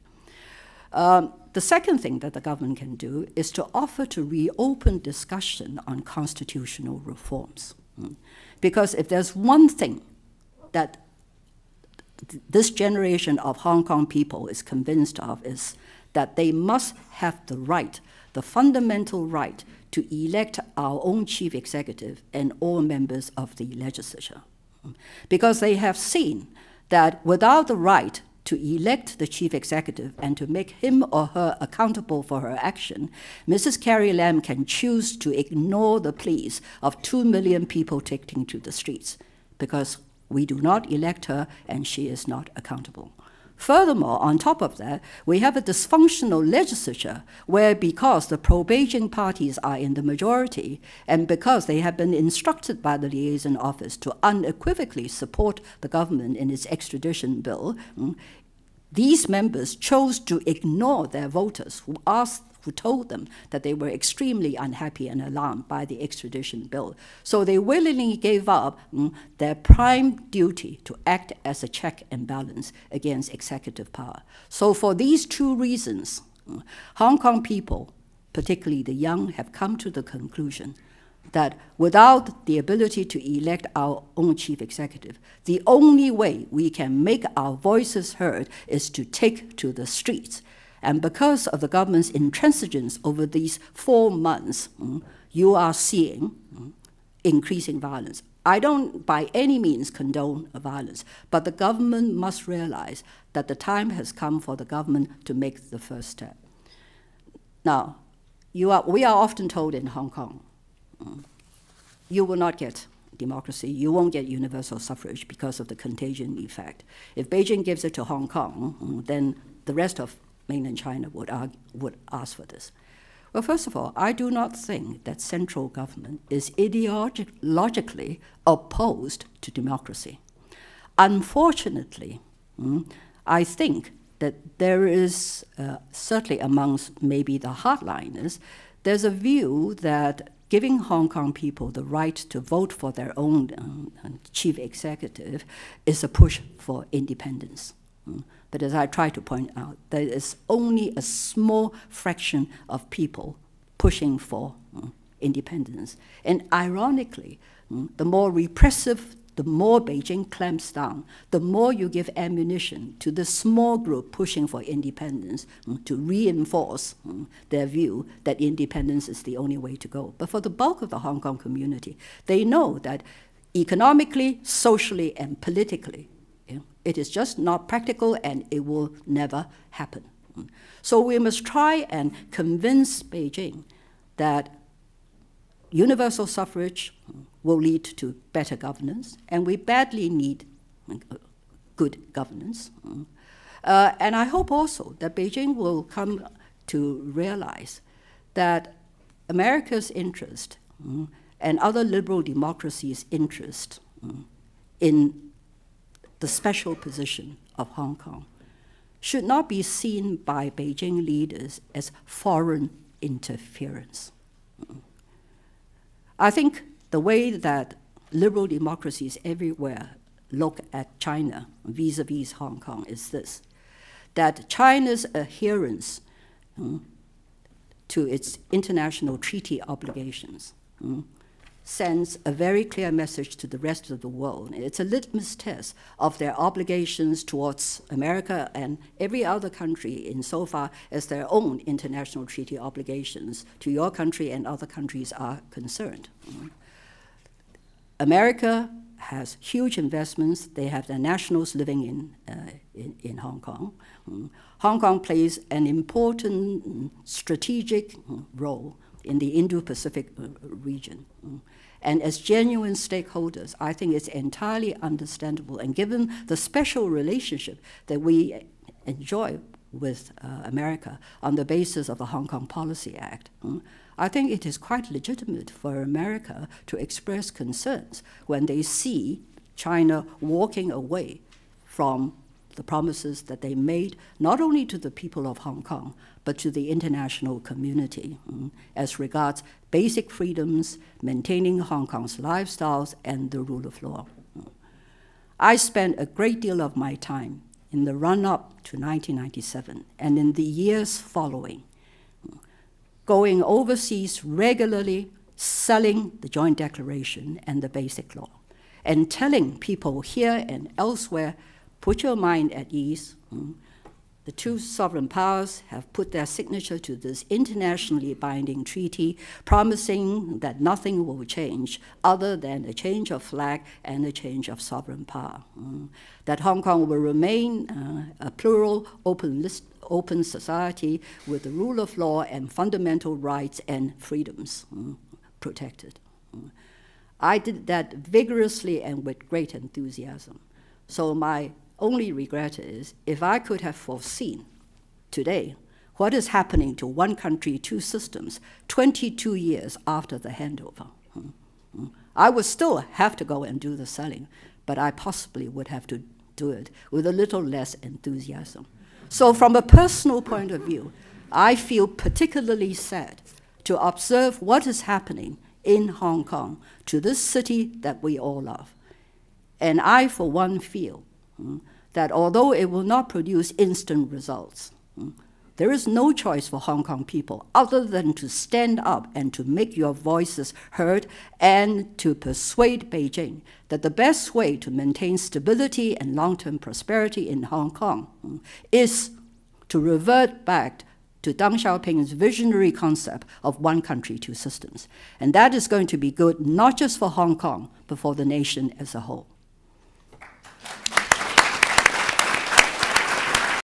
Um, the second thing that the government can do is to offer to reopen discussion on constitutional reforms. Mm. Because if there's one thing that th this generation of Hong Kong people is convinced of, is that they must have the right, the fundamental right, to elect our own chief executive and all members of the legislature. Because they have seen that without the right to elect the chief executive and to make him or her accountable for her action, Missus Carrie Lam can choose to ignore the pleas of two million people taking to the streets, because we do not elect her and she is not accountable. Furthermore, on top of that, we have a dysfunctional legislature where, because the pro-Beijing parties are in the majority and because they have been instructed by the liaison office to unequivocally support the government in its extradition bill, these members chose to ignore their voters who asked who told them that they were extremely unhappy and alarmed by the extradition bill. So they willingly gave up mm, their prime duty to act as a check and balance against executive power. So for these two reasons, mm, Hong Kong people, particularly the young, have come to the conclusion that without the ability to elect our own chief executive, the only way we can make our voices heard is to take to the streets. And because of the government's intransigence over these four months, mm, you are seeing mm, increasing violence. I don't by any means condone violence, but the government must realize that the time has come for the government to make the first step. Now, you are, we are often told in Hong Kong, mm, you will not get democracy, you won't get universal suffrage because of the contagion effect. If Beijing gives it to Hong Kong, mm, then the rest of mainland China would, argue, would ask for this. Well, first of all, I do not think that central government is ideologically opposed to democracy. Unfortunately, mm, I think that there is, uh, certainly amongst maybe the hardliners, there's a view that giving Hong Kong people the right to vote for their own uh, chief executive is a push for independence. Mm. But as I try to point out, there is only a small fraction of people pushing for mm, independence. And ironically, mm, the more repressive, the more Beijing clamps down, the more you give ammunition to the small group pushing for independence mm, to reinforce mm, their view that independence is the only way to go. But for the bulk of the Hong Kong community, they know that economically, socially, and politically, it is just not practical and it will never happen. So we must try and convince Beijing that universal suffrage will lead to better governance, and we badly need good governance. Uh, and I hope also that Beijing will come to realize that America's interest mm, and other liberal democracies' interest mm, in the special position of Hong Kong should not be seen by Beijing leaders as foreign interference. I think the way that liberal democracies everywhere look at China vis-a-vis Hong Kong is this, that China's adherence um, to its international treaty obligations um, sends a very clear message to the rest of the world. It's a litmus test of their obligations towards America and every other country insofar as their own international treaty obligations to your country and other countries are concerned. Mm. America has huge investments. They have their nationals living in, uh, in, in Hong Kong. Mm. Hong Kong plays an important strategic role in the Indo-Pacific region. Mm. And as genuine stakeholders, I think it's entirely understandable, and given the special relationship that we enjoy with uh, America on the basis of the Hong Kong Policy Act, mm, I think it is quite legitimate for America to express concerns when they see China walking away from the promises that they made not only to the people of Hong Kong, but to the international community mm, as regards basic freedoms, maintaining Hong Kong's lifestyles, and the rule of law. Mm. I spent a great deal of my time in the run-up to nineteen ninety-seven and in the years following, mm, going overseas regularly, selling the Joint Declaration and the Basic Law, and telling people here and elsewhere, put your mind at ease. Mm. The two sovereign powers have put their signature to this internationally binding treaty, promising that nothing will change other than a change of flag and a change of sovereign power. Mm. That Hong Kong will remain uh, a plural, open, list, open society with the rule of law and fundamental rights and freedoms mm, protected. Mm. I did that vigorously and with great enthusiasm. So my only regret is if I could have foreseen today what is happening to one country, two systems, twenty-two years after the handover. I would still have to go and do the selling, but I possibly would have to do it with a little less enthusiasm. So from a personal point of view, I feel particularly sad to observe what is happening in Hong Kong to this city that we all love. And I, for one, feel mm, that although it will not produce instant results, mm, there is no choice for Hong Kong people other than to stand up and to make your voices heard and to persuade Beijing that the best way to maintain stability and long-term prosperity in Hong Kong mm, is to revert back to Deng Xiaoping's visionary concept of one country, two systems. And that is going to be good not just for Hong Kong, but for the nation as a whole.